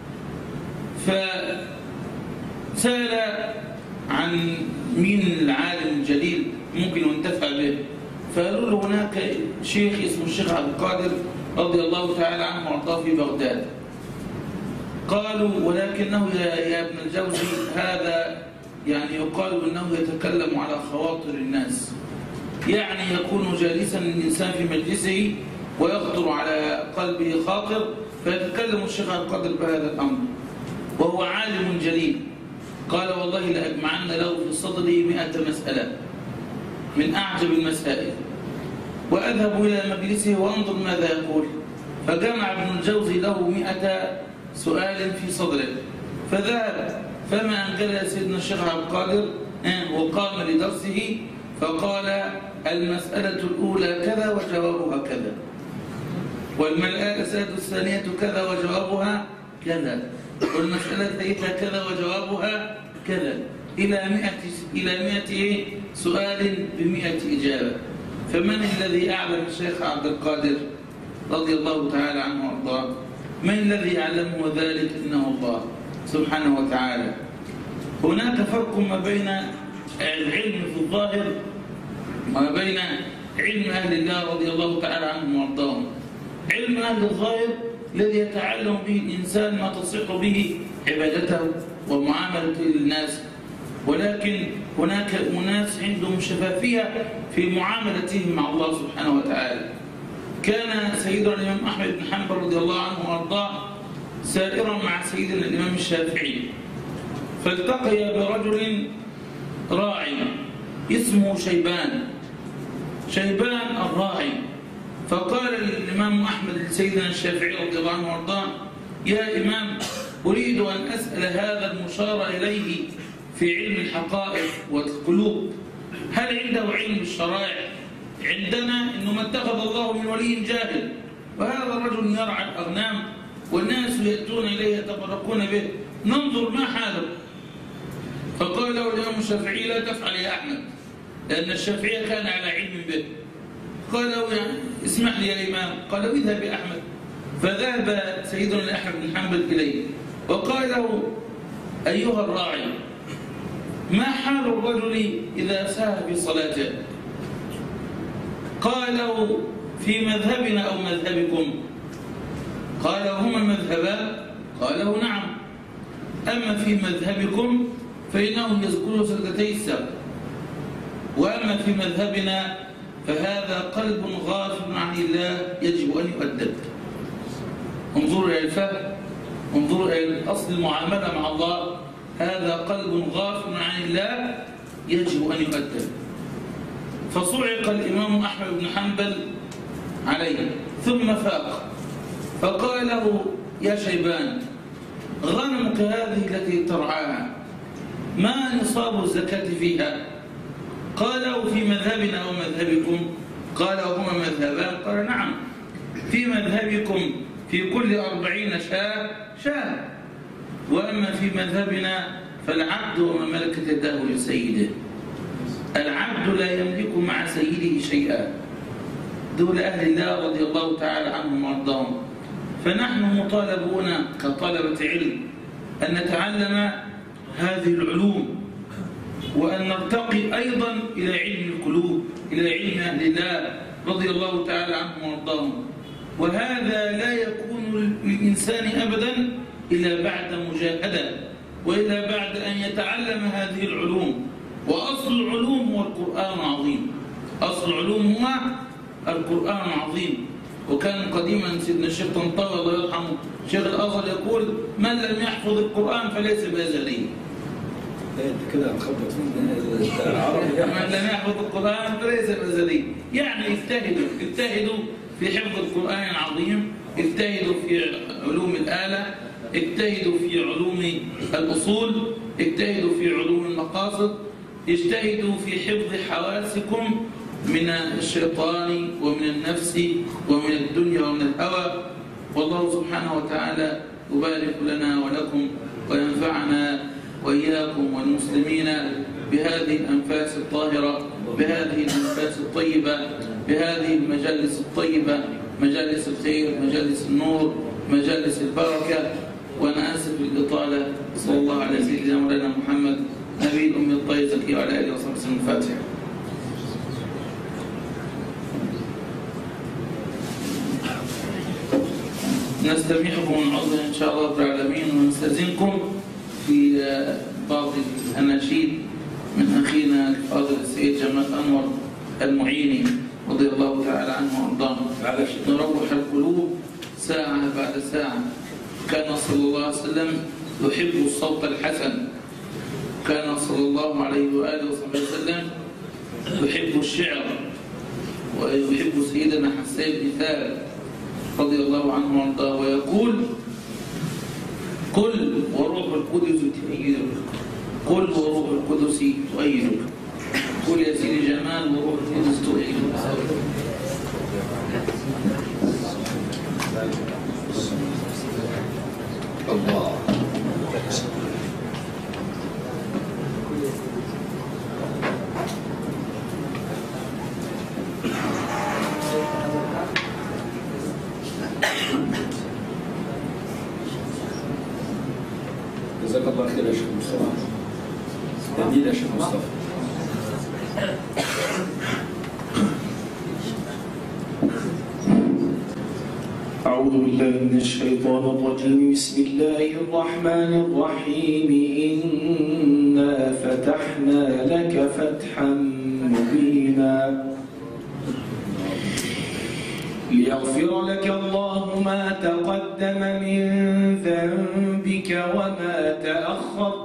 فسأل عن مين العالم الجليل ممكن ينتفع به، فقالوا له هناك شيخ اسمه الشيخ عبد القادر رضي الله تعالى عنه وأرضاه في بغداد. قالوا ولكنه يا ابن الجوزي هذا يعني يقال انه يتكلم على خواطر الناس، يعني يكون جالسا الانسان في مجلسه ويخطر على قلبه خاطر فيتكلم الشيخ عبد القادر بهذا الامر وهو عالم جليل. قال والله لاجمعن له في صدري 100 مسألة من اعجب المسائل واذهب الى مجلسه وانظر ماذا يقول. فجمع ابن الجوزي له 100 سؤال في صدره، فذهب فما أنجل سيدنا الشيخ عبد القادر وقام لدرسه فقال المسألة الأولى كذا وجوابها كذا، والمسألة الثانية كذا وجوابها كذا، والمسألة الثالثة كذا وجوابها كذا، إلى 100 سؤال ب100 إجابة. فمن الذي أعلم الشيخ عبد القادر رضي الله تعالى عنه وارضاه؟ من الذي يعلمه ذلك؟ إنه الله سبحانه وتعالى. هناك فرق ما بين العلم في الظاهر وما بين علم أهل الله رضي الله تعالى عنهم وارضاهم. علم أهل الظاهر الذي يتعلم به الإنسان ما تصح به عبادته ومعاملته للناس، ولكن هناك أناس عندهم شفافية في معاملتهم مع الله سبحانه وتعالى. كان سيدنا الإمام أحمد بن حنبل رضي الله عنه وارضاه سائرا مع سيدنا الإمام الشافعي، فالتقي برجل راعي اسمه شيبان الراعي، فقال الإمام أحمد لسيدنا الشافعي رضي الله عنه وارضاه يا إمام أريد أن أسأل هذا المشار إليه في علم الحقائق والقلوب، هل عنده علم الشرائع؟ عندنا إنه ما اتخذ الله من ولي جاهل، وهذا الرجل يرعى الأغنام والناس يأتون إليه يتبركون به، ننظر ما حاله. فقال له الإمام الشافعي لا تفعل يا أحمد، لأن الشافعي كان على علم به. قال له يعني اسمح لي يا إمام، قال اذهب يا أحمد. فذهب سيدنا أحمد بن حنبل إليه وقال له أيها الراعي ما حال الرجل إذا سهى في صلاته؟ قال له في مذهبنا أو مذهبكم؟ قال وهما مذهبان؟ قالوا نعم. أما في مذهبكم فإنه يذكر سجدتي السهو، وأما في مذهبنا فهذا قلب غافل عن الله يجب أن يؤدب. انظروا إلى الفهم، انظروا إلى أصل المعاملة مع الله. هذا قلب غافل عن الله يجب أن يؤدب. فصعق الإمام أحمد بن حنبل عليه ثم فاق فقال له يا شيبان، غنمك هذه التي ترعاها ما نصاب الزكاة فيها؟ قالوا في مذهبنا ومذهبكم؟ قال وهما مذهبان؟ قال نعم، في مذهبكم في كل 40 شاة، وأما في مذهبنا فالعبد وما ملكت يداه لسيده. العبد لا يملك مع سيده شيئا. دول أهل الله رضي الله تعالى عنهم وارضاهم. فنحن مطالبون كطلبة علم أن نتعلم هذه العلوم، وأن نرتقي أيضا إلى علم القلوب، إلى علم أهل الله رضي الله تعالى عنهم وارضاهم. وهذا لا يكون للإنسان أبدا إلا بعد مجاهدة، وإلا بعد أن يتعلم هذه العلوم. وأصل العلوم هو القرآن العظيم. أصل العلوم هو القرآن العظيم. وكان قديما سيدنا الشيخ طنطاوي الله يرحمه شيخ الأزهر يقول من لم يحفظ القرآن فليس بأزهري. كده مخبط في العربي. من لم يحفظ القرآن فليس بأزهري. يعني اجتهدوا في حفظ القرآن العظيم، اجتهدوا في علوم الآلة، اجتهدوا في علوم الأصول، اجتهدوا في علوم المقاصد، اجتهدوا في حفظ حواسكم من الشيطان ومن النفس ومن الدنيا ومن الهوى. والله سبحانه وتعالى يبارك لنا ولكم وينفعنا وإياكم والمسلمين بهذه الأنفاس الطاهرة، بهذه الأنفاس الطيبة، بهذه المجالس الطيبة، مجالس الخير، مجالس النور، مجالس البركة. وأنا آسف للإطالة. صلى الله على سيدنا مولانا محمد نبي الأمي الطيب الزكي وعلى آله وصحبه وسلم. الفاتحة. نستميحكم العظم إن شاء الله رب العالمين، ونستأذنكم في بعض الأناشيد من أخينا الفاضل السيد جمال أنور المعيني رضي الله تعالى عنه وأرضاه. نروح القلوب ساعة بعد ساعة. كان صلى الله عليه وسلم يحب الصوت الحسن، كان صلى الله عليه وآله وسلم يحب الشعر، ويحب سيدنا حسين بن ثابت رضي الله عنه وارضاه، ويقول قل وروح القدس تؤيدك، قل وروح القدس تؤيدك، قل يا سيدي جمال وروح القدس تؤيدك. الله. جزاك الله خير يا شيخ مصطفى. جميل يا شيخ مصطفى. أعوذ بالله من الشيطان الرجيم. بسم الله الرحمن الرحيم. إنا فتحنا لك فتحا مبينا ليغفر لك الله ما تقدم من ذنبك وما تأخر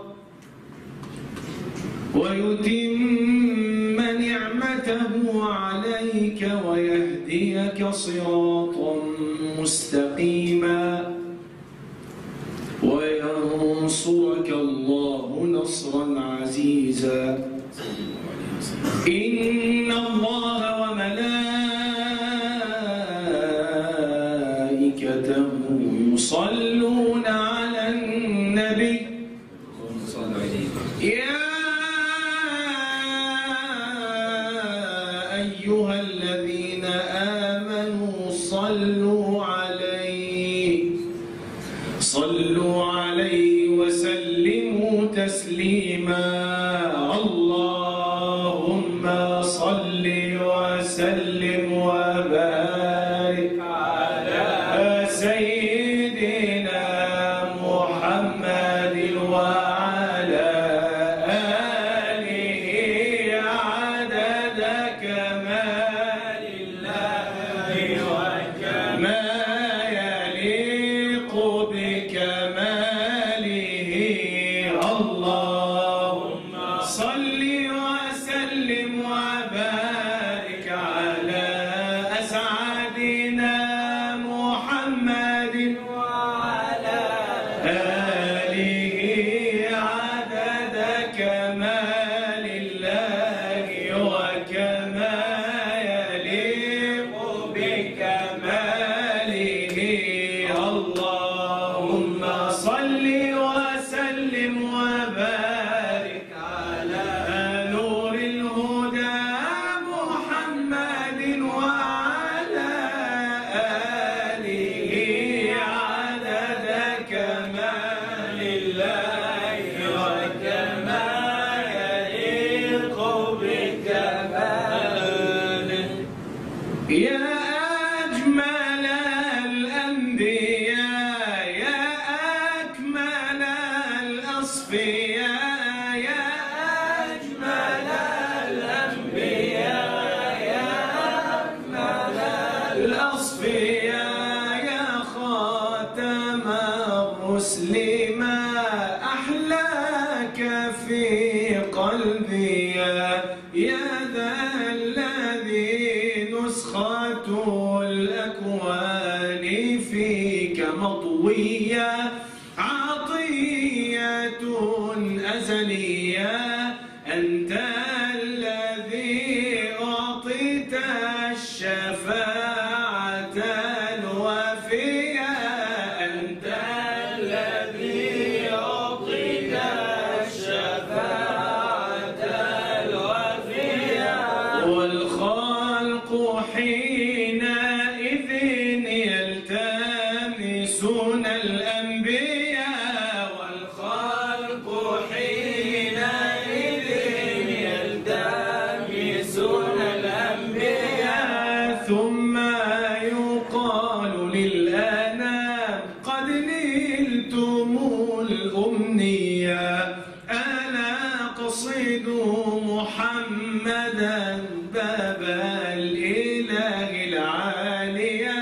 ويتم نعمته عليك ويهديك صراطا مستقيما وينصرك الله نصرا عزيزا. إن الله وملائكته يصلون على النبي يا أيها الذين آمنوا صلوا عليه وسلموا تسليما. اللهم صل وسلم وبارك على سيدنا يا أجمل الأنبياء يا أكمل الأصفياء يا أجمل الأنبياء يا أكمل الأصفياء يا خاتم الرسل ما أحلاك في قلبي يا ذا الذي نسخة الأكوان فيك مطوية عطية أزلية أنت الذي أعطيت الشفاعة الوافية أنت الذي أعطيت الشفاعة الوافية والخلق حينئذ يلتمسون الأنبياء والخلق حينئذ يلتمسون الأنبياء ثم يقال للأنام قد نلتم الأمنية ألا قصدوا محمدا باب الإله العالية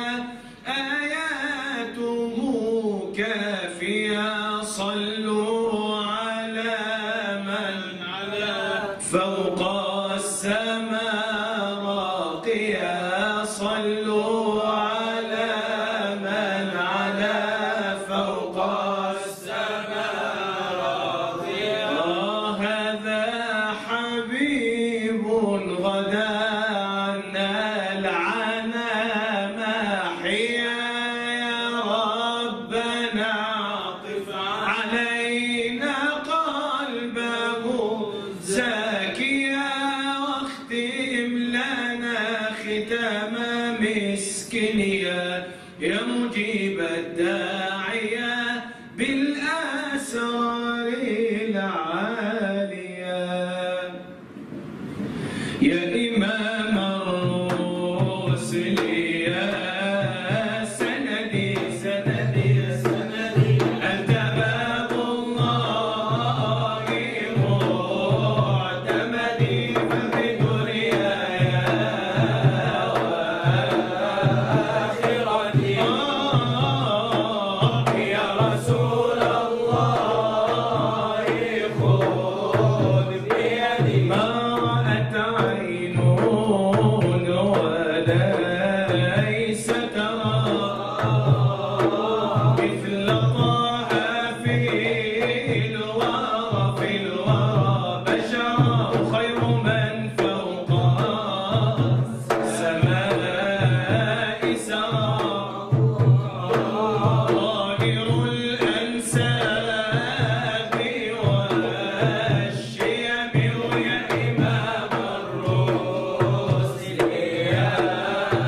آياته كافية صلوا على من فوق السماء راقية صلوا على من على فوق السماء راقية هذا حبيب غدا عنا العنا محيا يا ربنا عطف علينا قلبه زاكيا واختم لنا ختام مسكينيا يا مجيب الداعية بالأسرار العالية يا إمام الرسل يا سندي سندي سندي أنت باب الله معتمدي فبدنيا وآخرتي يا رسول الله خذ بيدي ما رأت عين وليس ترى مثل طه في الورى بشر خير من فوق السماء سرى طاهر الأنساب والشيم ويا إمام الرسل يا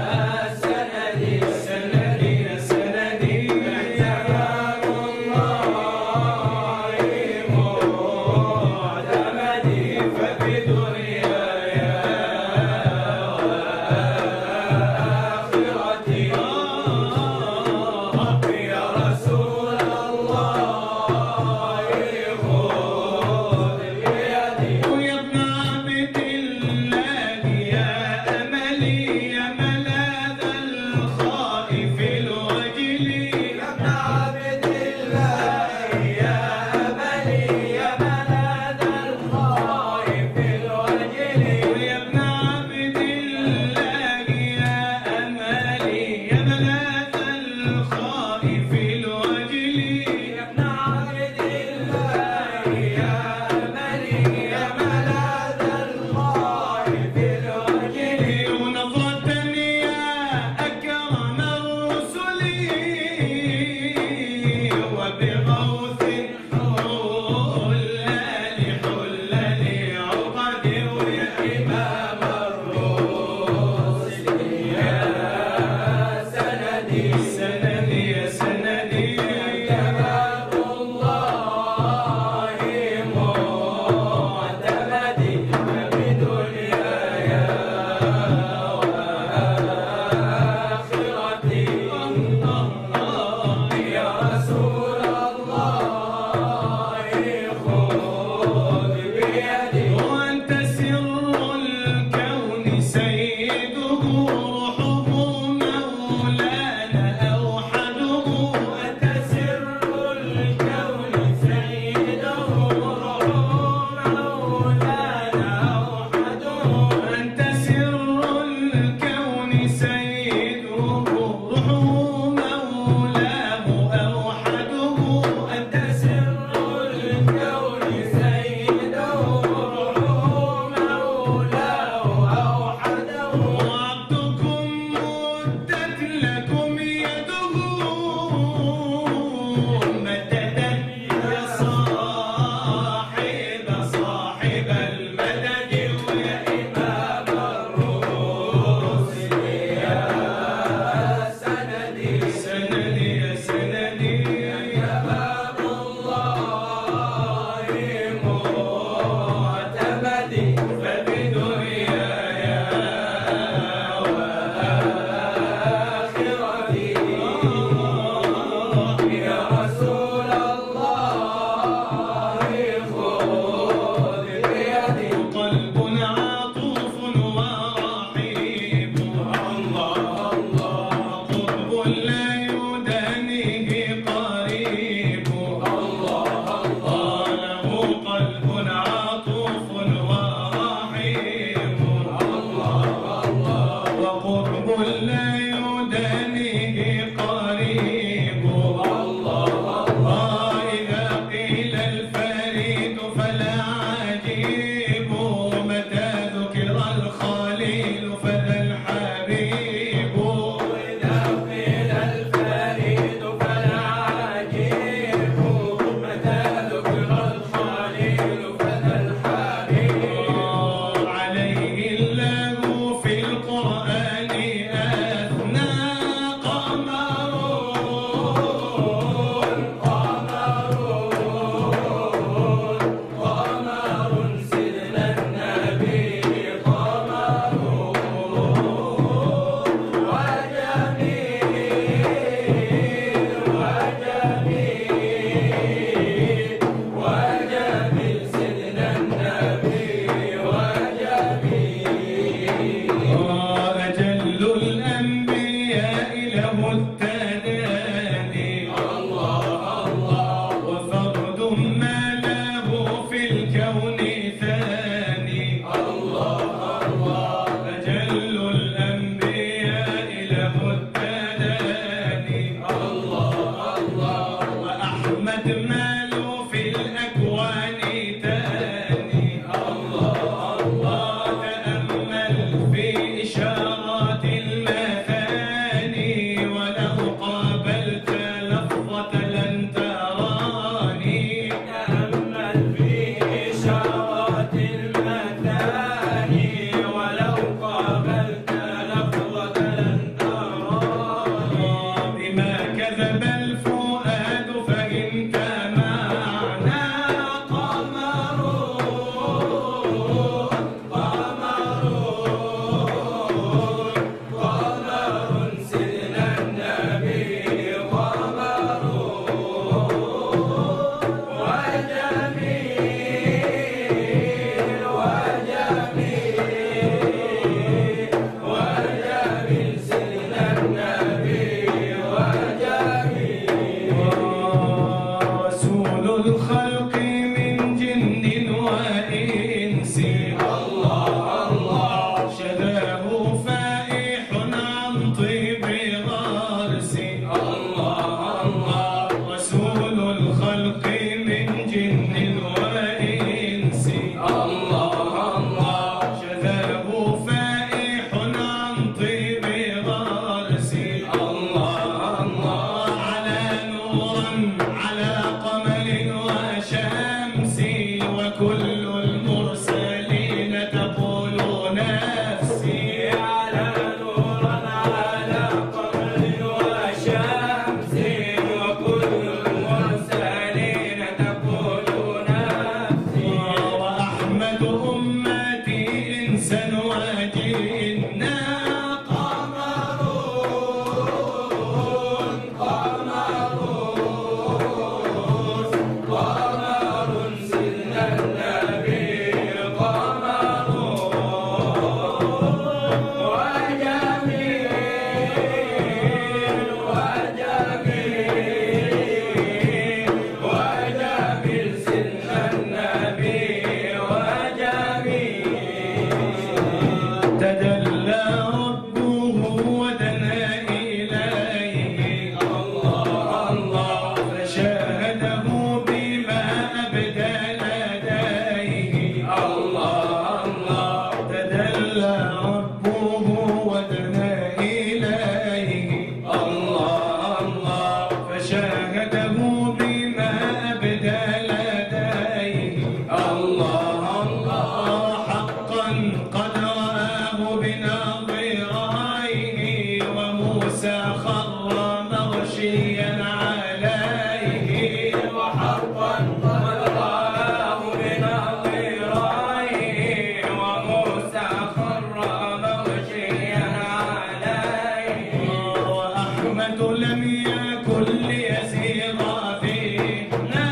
ولو قابلت لفظة لن تراني وموسى خر مغشيا عليه وحقا قد رآه بنظيريه وموسى خر مغشيا عليه وأحمد لم يكن ليزيغ فينا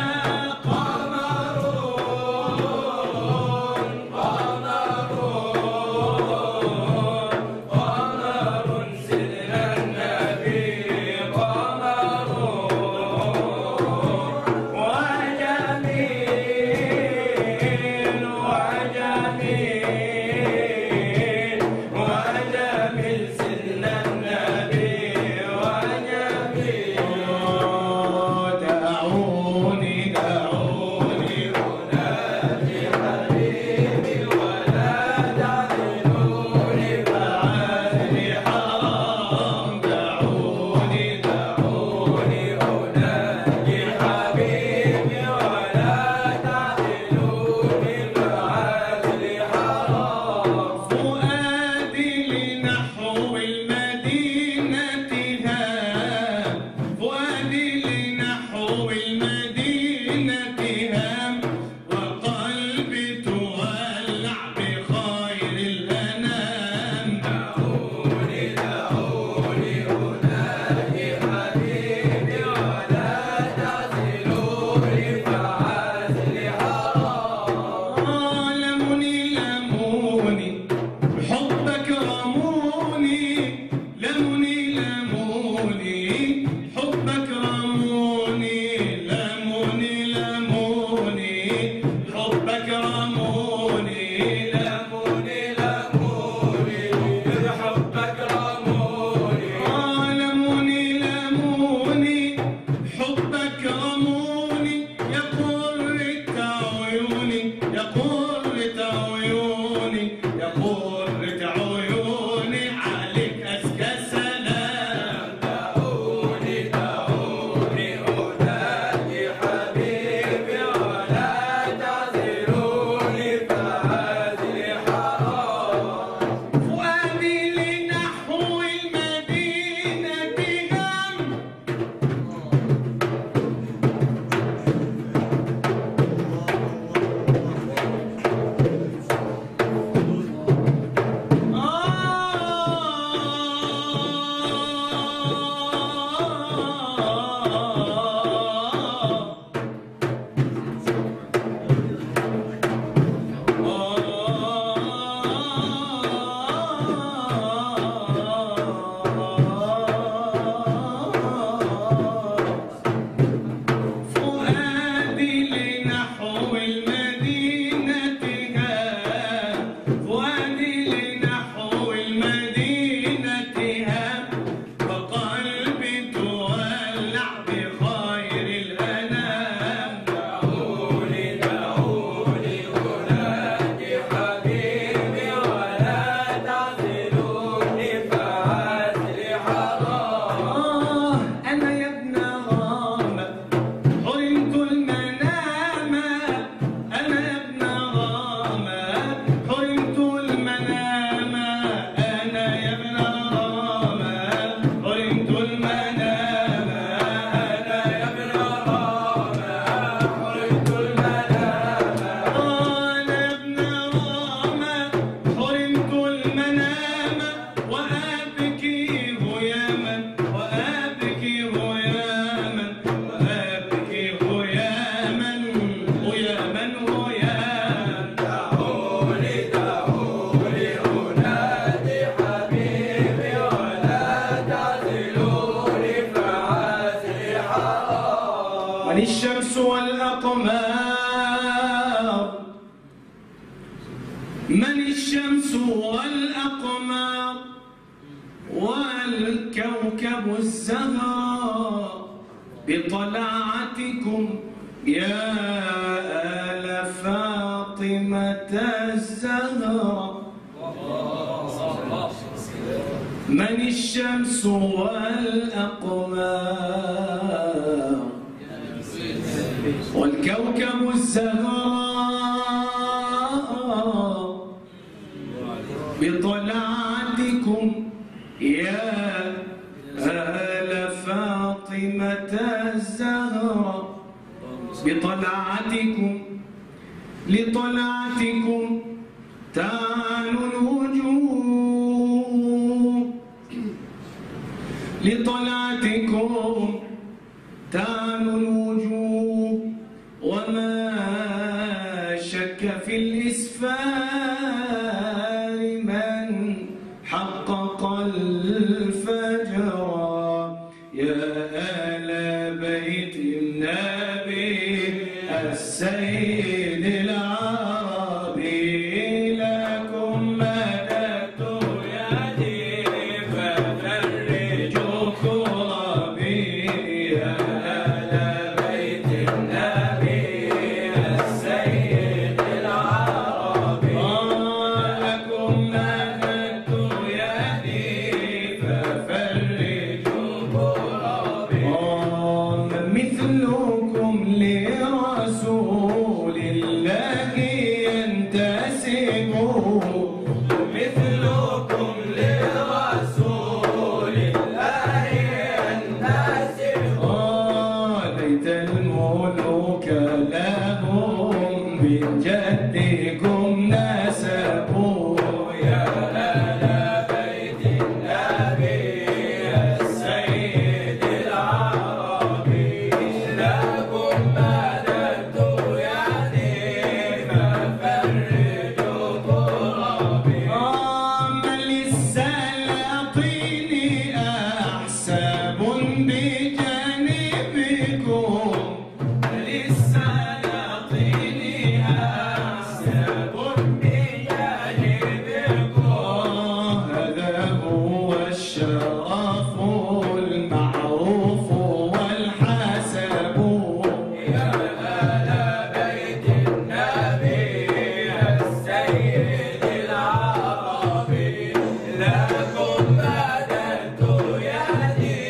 الشمس والأقمار من الشمس والأقمار والكوكب الزهراء بطلعتكم يا آل فاطمة الزهراء من الشمس والأقمار والكوكب الزهراء بطلعتكم يا آل فاطمة الزهراء لطلعتكم تعالوا الوجوه، لطلعتكم تعالوا الوجوه، وما شك في الإسفار من حقق الفجر. يا آل بيت النبي السيد العربي، لكم مددت يدي ففرجوا كربي. يا آل بيت النبي السيد العربي، لكم مددت يدي ففرجوا كربي. مثلكم لرسول الله ينتسب، مثلكم لرسول الله ينتسب. ليت الملوك لهم من جدكم نسبوا. يا آل بيت النبي السيد العربي، لكم مددت يدي ففرجوا كربي. من للسلاطين أحساب بجانبكم، للسلاطين أحساب بجانبكم. هذا هو الشرف المعروف والحسب. يا آل بيت النبي السيد العربي، لكم مددت يدي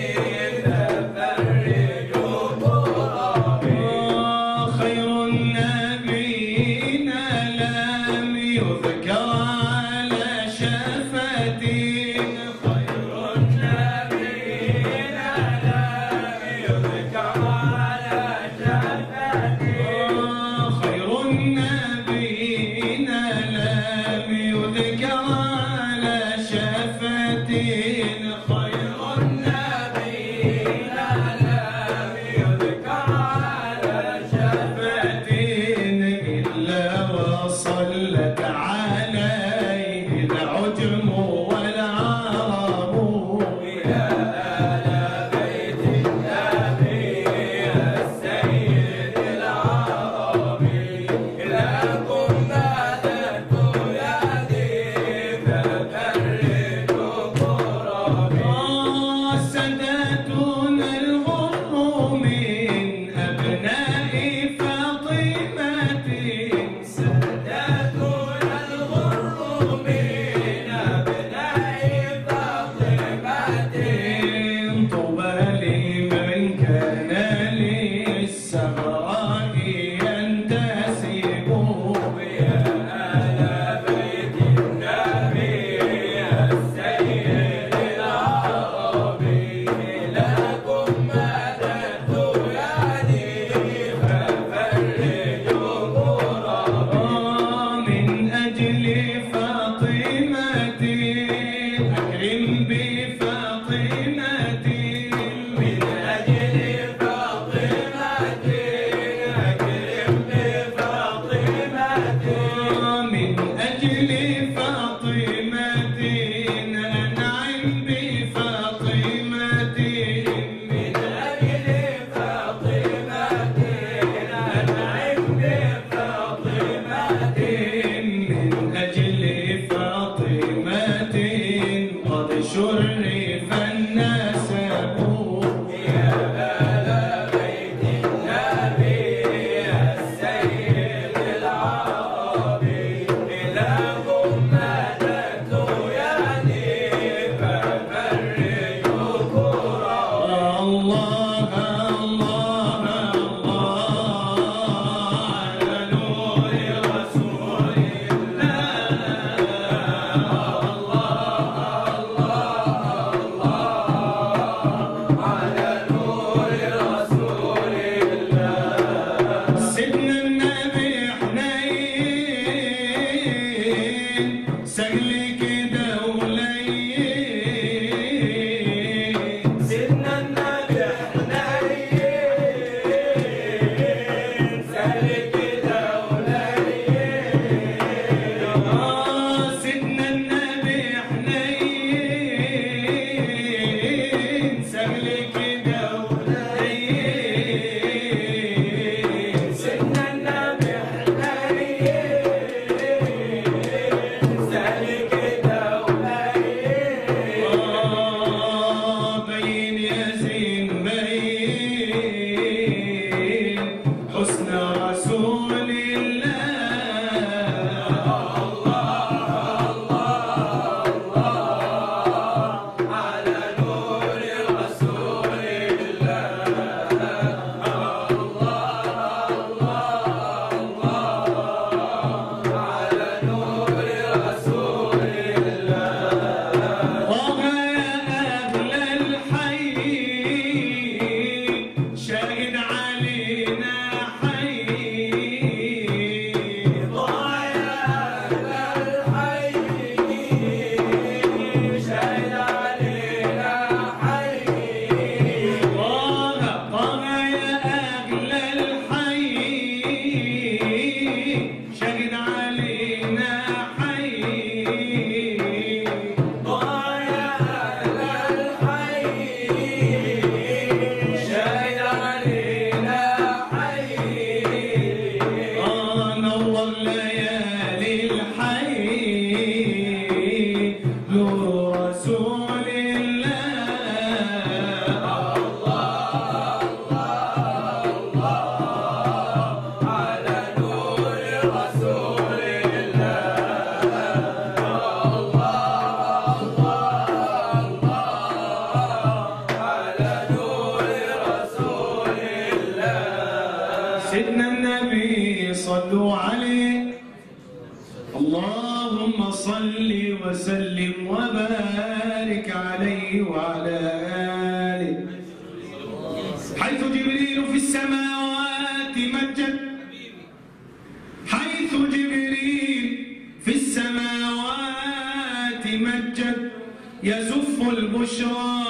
ففرجوا كربي. خير النبيين لم يذكر على شفتي، خير النبيين لم يذكر على شفتي. خير النبيين لم يذكر على شفتي، خير النبيين لم يذكر على شفتي. إلا وصلت عليه العجم والعرب. يا آل بيت النبي السيد العربي، لكم مددت يدي ففرجوا كربي. ساداتنا الغر من أبناء فاطمة، ساداتنا الغر من أبناء فاطمة. طوبى لمن كان للسمراء ينتسب. يا آل بيت النبي السيد العربي، لكم مددت يدي ففرجوا كربي. من أجل فاطمة أكرم بفاطمة، من أجل فاطمة أكرم بفاطمة. من أجل فاطمة أنعم بفاطمة، من أجل فاطمة أنعم بفاطمة. من أجل فاطمة قد شرف النسب. يا آل بيت النبي السيد العربي، لكم مددت يدي ففرجوا كربي. الله الله الله على نور رسول الله. الله الله عليه وعلى آله. حيث جبريل في السماوات مجد، حيث جبريل في السماوات مجد، يزف البشرى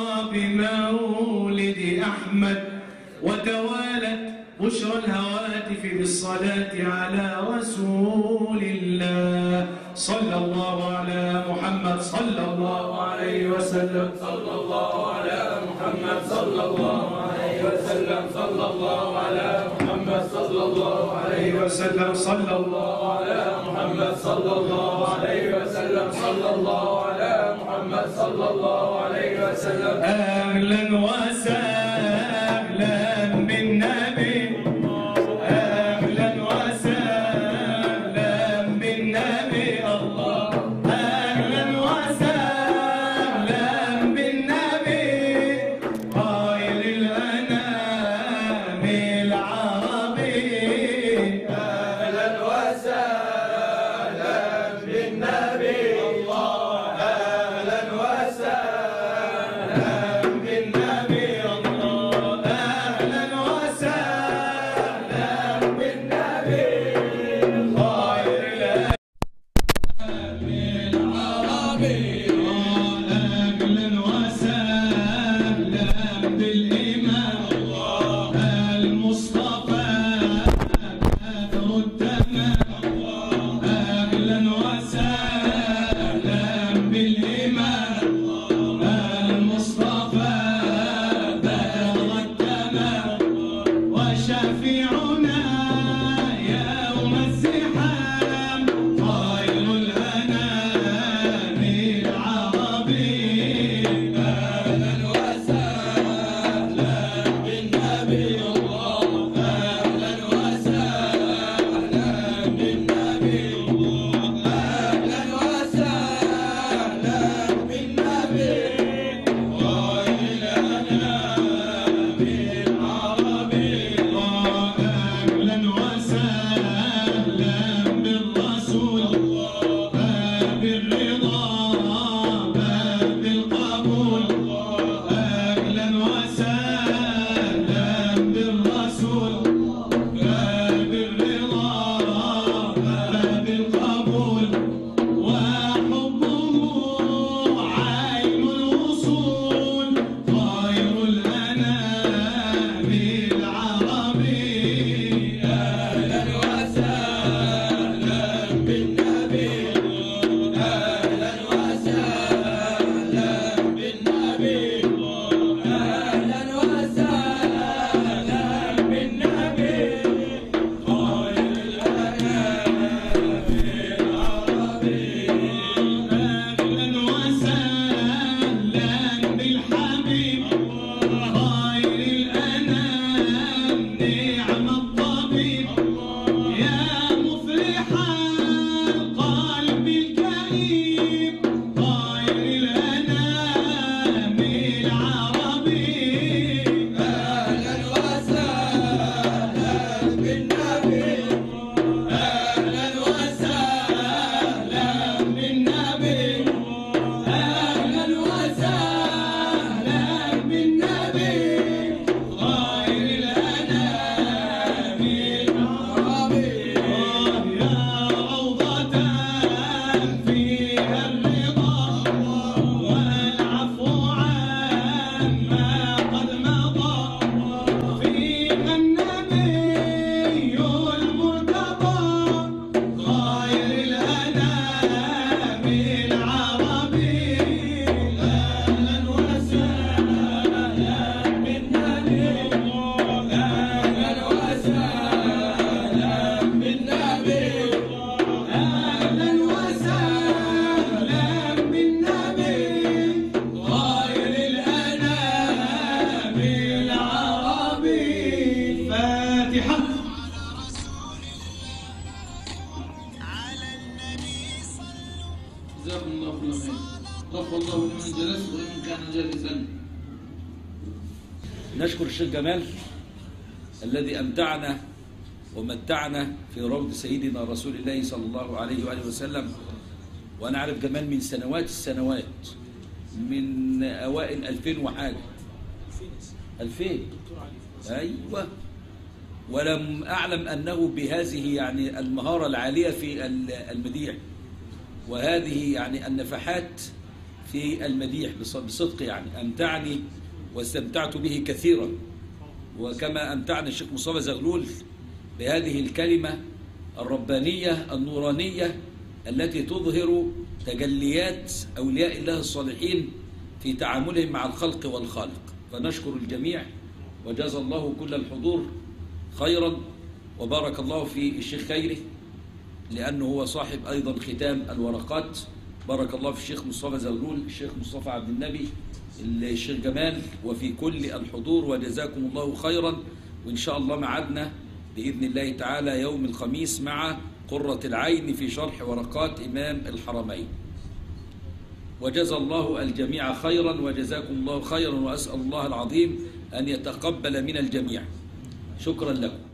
بمولد أحمد، وتوالت بشرى الهواتف بالصلاة على رسول الله. صلى الله على محمد صلى الله عليه وسلم، صلى الله على محمد صلى الله عليه وسلم، صلى الله على محمد صلى الله عليه وسلم، صلى الله على محمد صلى الله عليه وسلم، صلى الله على محمد صلى الله عليه وسلم. أهلا وسهلا بالنبي، أهلا وسهلا بالنبي، الله أهلا وسهلا بالنبي، خير الأنام العربي. أهلا وسهلا بالنبي، الله أهلا وسهلا بالنبي، الله أهلا وسهلا بالنبي، خير الأنام العربي. أهلا وسهلا بالإمام المصطفى بدر التمام، أهلا وسهلا بالإمام المصطفى بدر التمام، وشفيعنا يوم الزحام، خير الأنام العربي. أهلا وسهلا بالنبي، الله أهلا وسهلا بالنبي، أهلا وسهلا بالنبي، خير الأنام العربي. أهلا وسهلا بالرسول، باب الرضا باب القبول، أهلا وسهلا بالرسول، باب الرضا باب القبول، وحبه عين الوصول، خير الأنام العربي. أهلا وسهلا بالنبي، أهلا وسهلا بالنبي، أهلا وسهلا بالنبي، خير الأنام العربي. أهلا وسهلا بالحبيب، خير الأنام نعم الطبيب، يا مفرح القلب الكئيب، خير الأنام العربي. أهلا وسهلا بالنبي، أهلا وسهلا بالنبي، أهلا وسهلا بالنبي، خير الأنام العربي. يا روضة فيها الرضا والعفو عما قد مضى، فيها النبي المرتضى، خير الأنام العربي. أهلا وسهلا بالنبي، أهلا وسهلا بالنبي، أهلا وسهلا بالنبي، خير الأنام العربي. فاتحة. جزاكم الله كل خير. غفر الله لمن جلس ومن كان جالسا. نشكر الشيخ جمال الذي أمتعنا ومتعنا في روض سيدنا رسول الله صلى الله عليه وآله وسلم. وأنا أعرف جمال من سنوات السنوات، من أوائل 2000 وحاجة. 2000 أيوة. ولم أعلم أنه بهذه يعني المهارة العالية في المديح، وهذه يعني النفحات في المديح بصدق، يعني أمتعني واستمتعت به كثيرا، وكما أمتعني الشيخ مصطفى زغلول بهذه الكلمة الربانية النورانية التي تظهر تجليات أولياء الله الصالحين في تعاملهم مع الخلق والخالق. فنشكر الجميع وجزى الله كل الحضور خيرا، وبارك الله في الشيخ خيري لأنه هو صاحب أيضا ختام الورقات. بارك الله في الشيخ مصطفى زغلول، الشيخ مصطفى عبد النبي، الشيخ جمال، وفي كل الحضور، وجزاكم الله خيرا. وإن شاء الله معدنا بإذن الله تعالى يوم الخميس مع قرة العين في شرح ورقات إمام الحرمين. وجزى الله الجميع خيرا وجزاكم الله خيرا، وأسأل الله العظيم أن يتقبل من الجميع. شكرا لكم.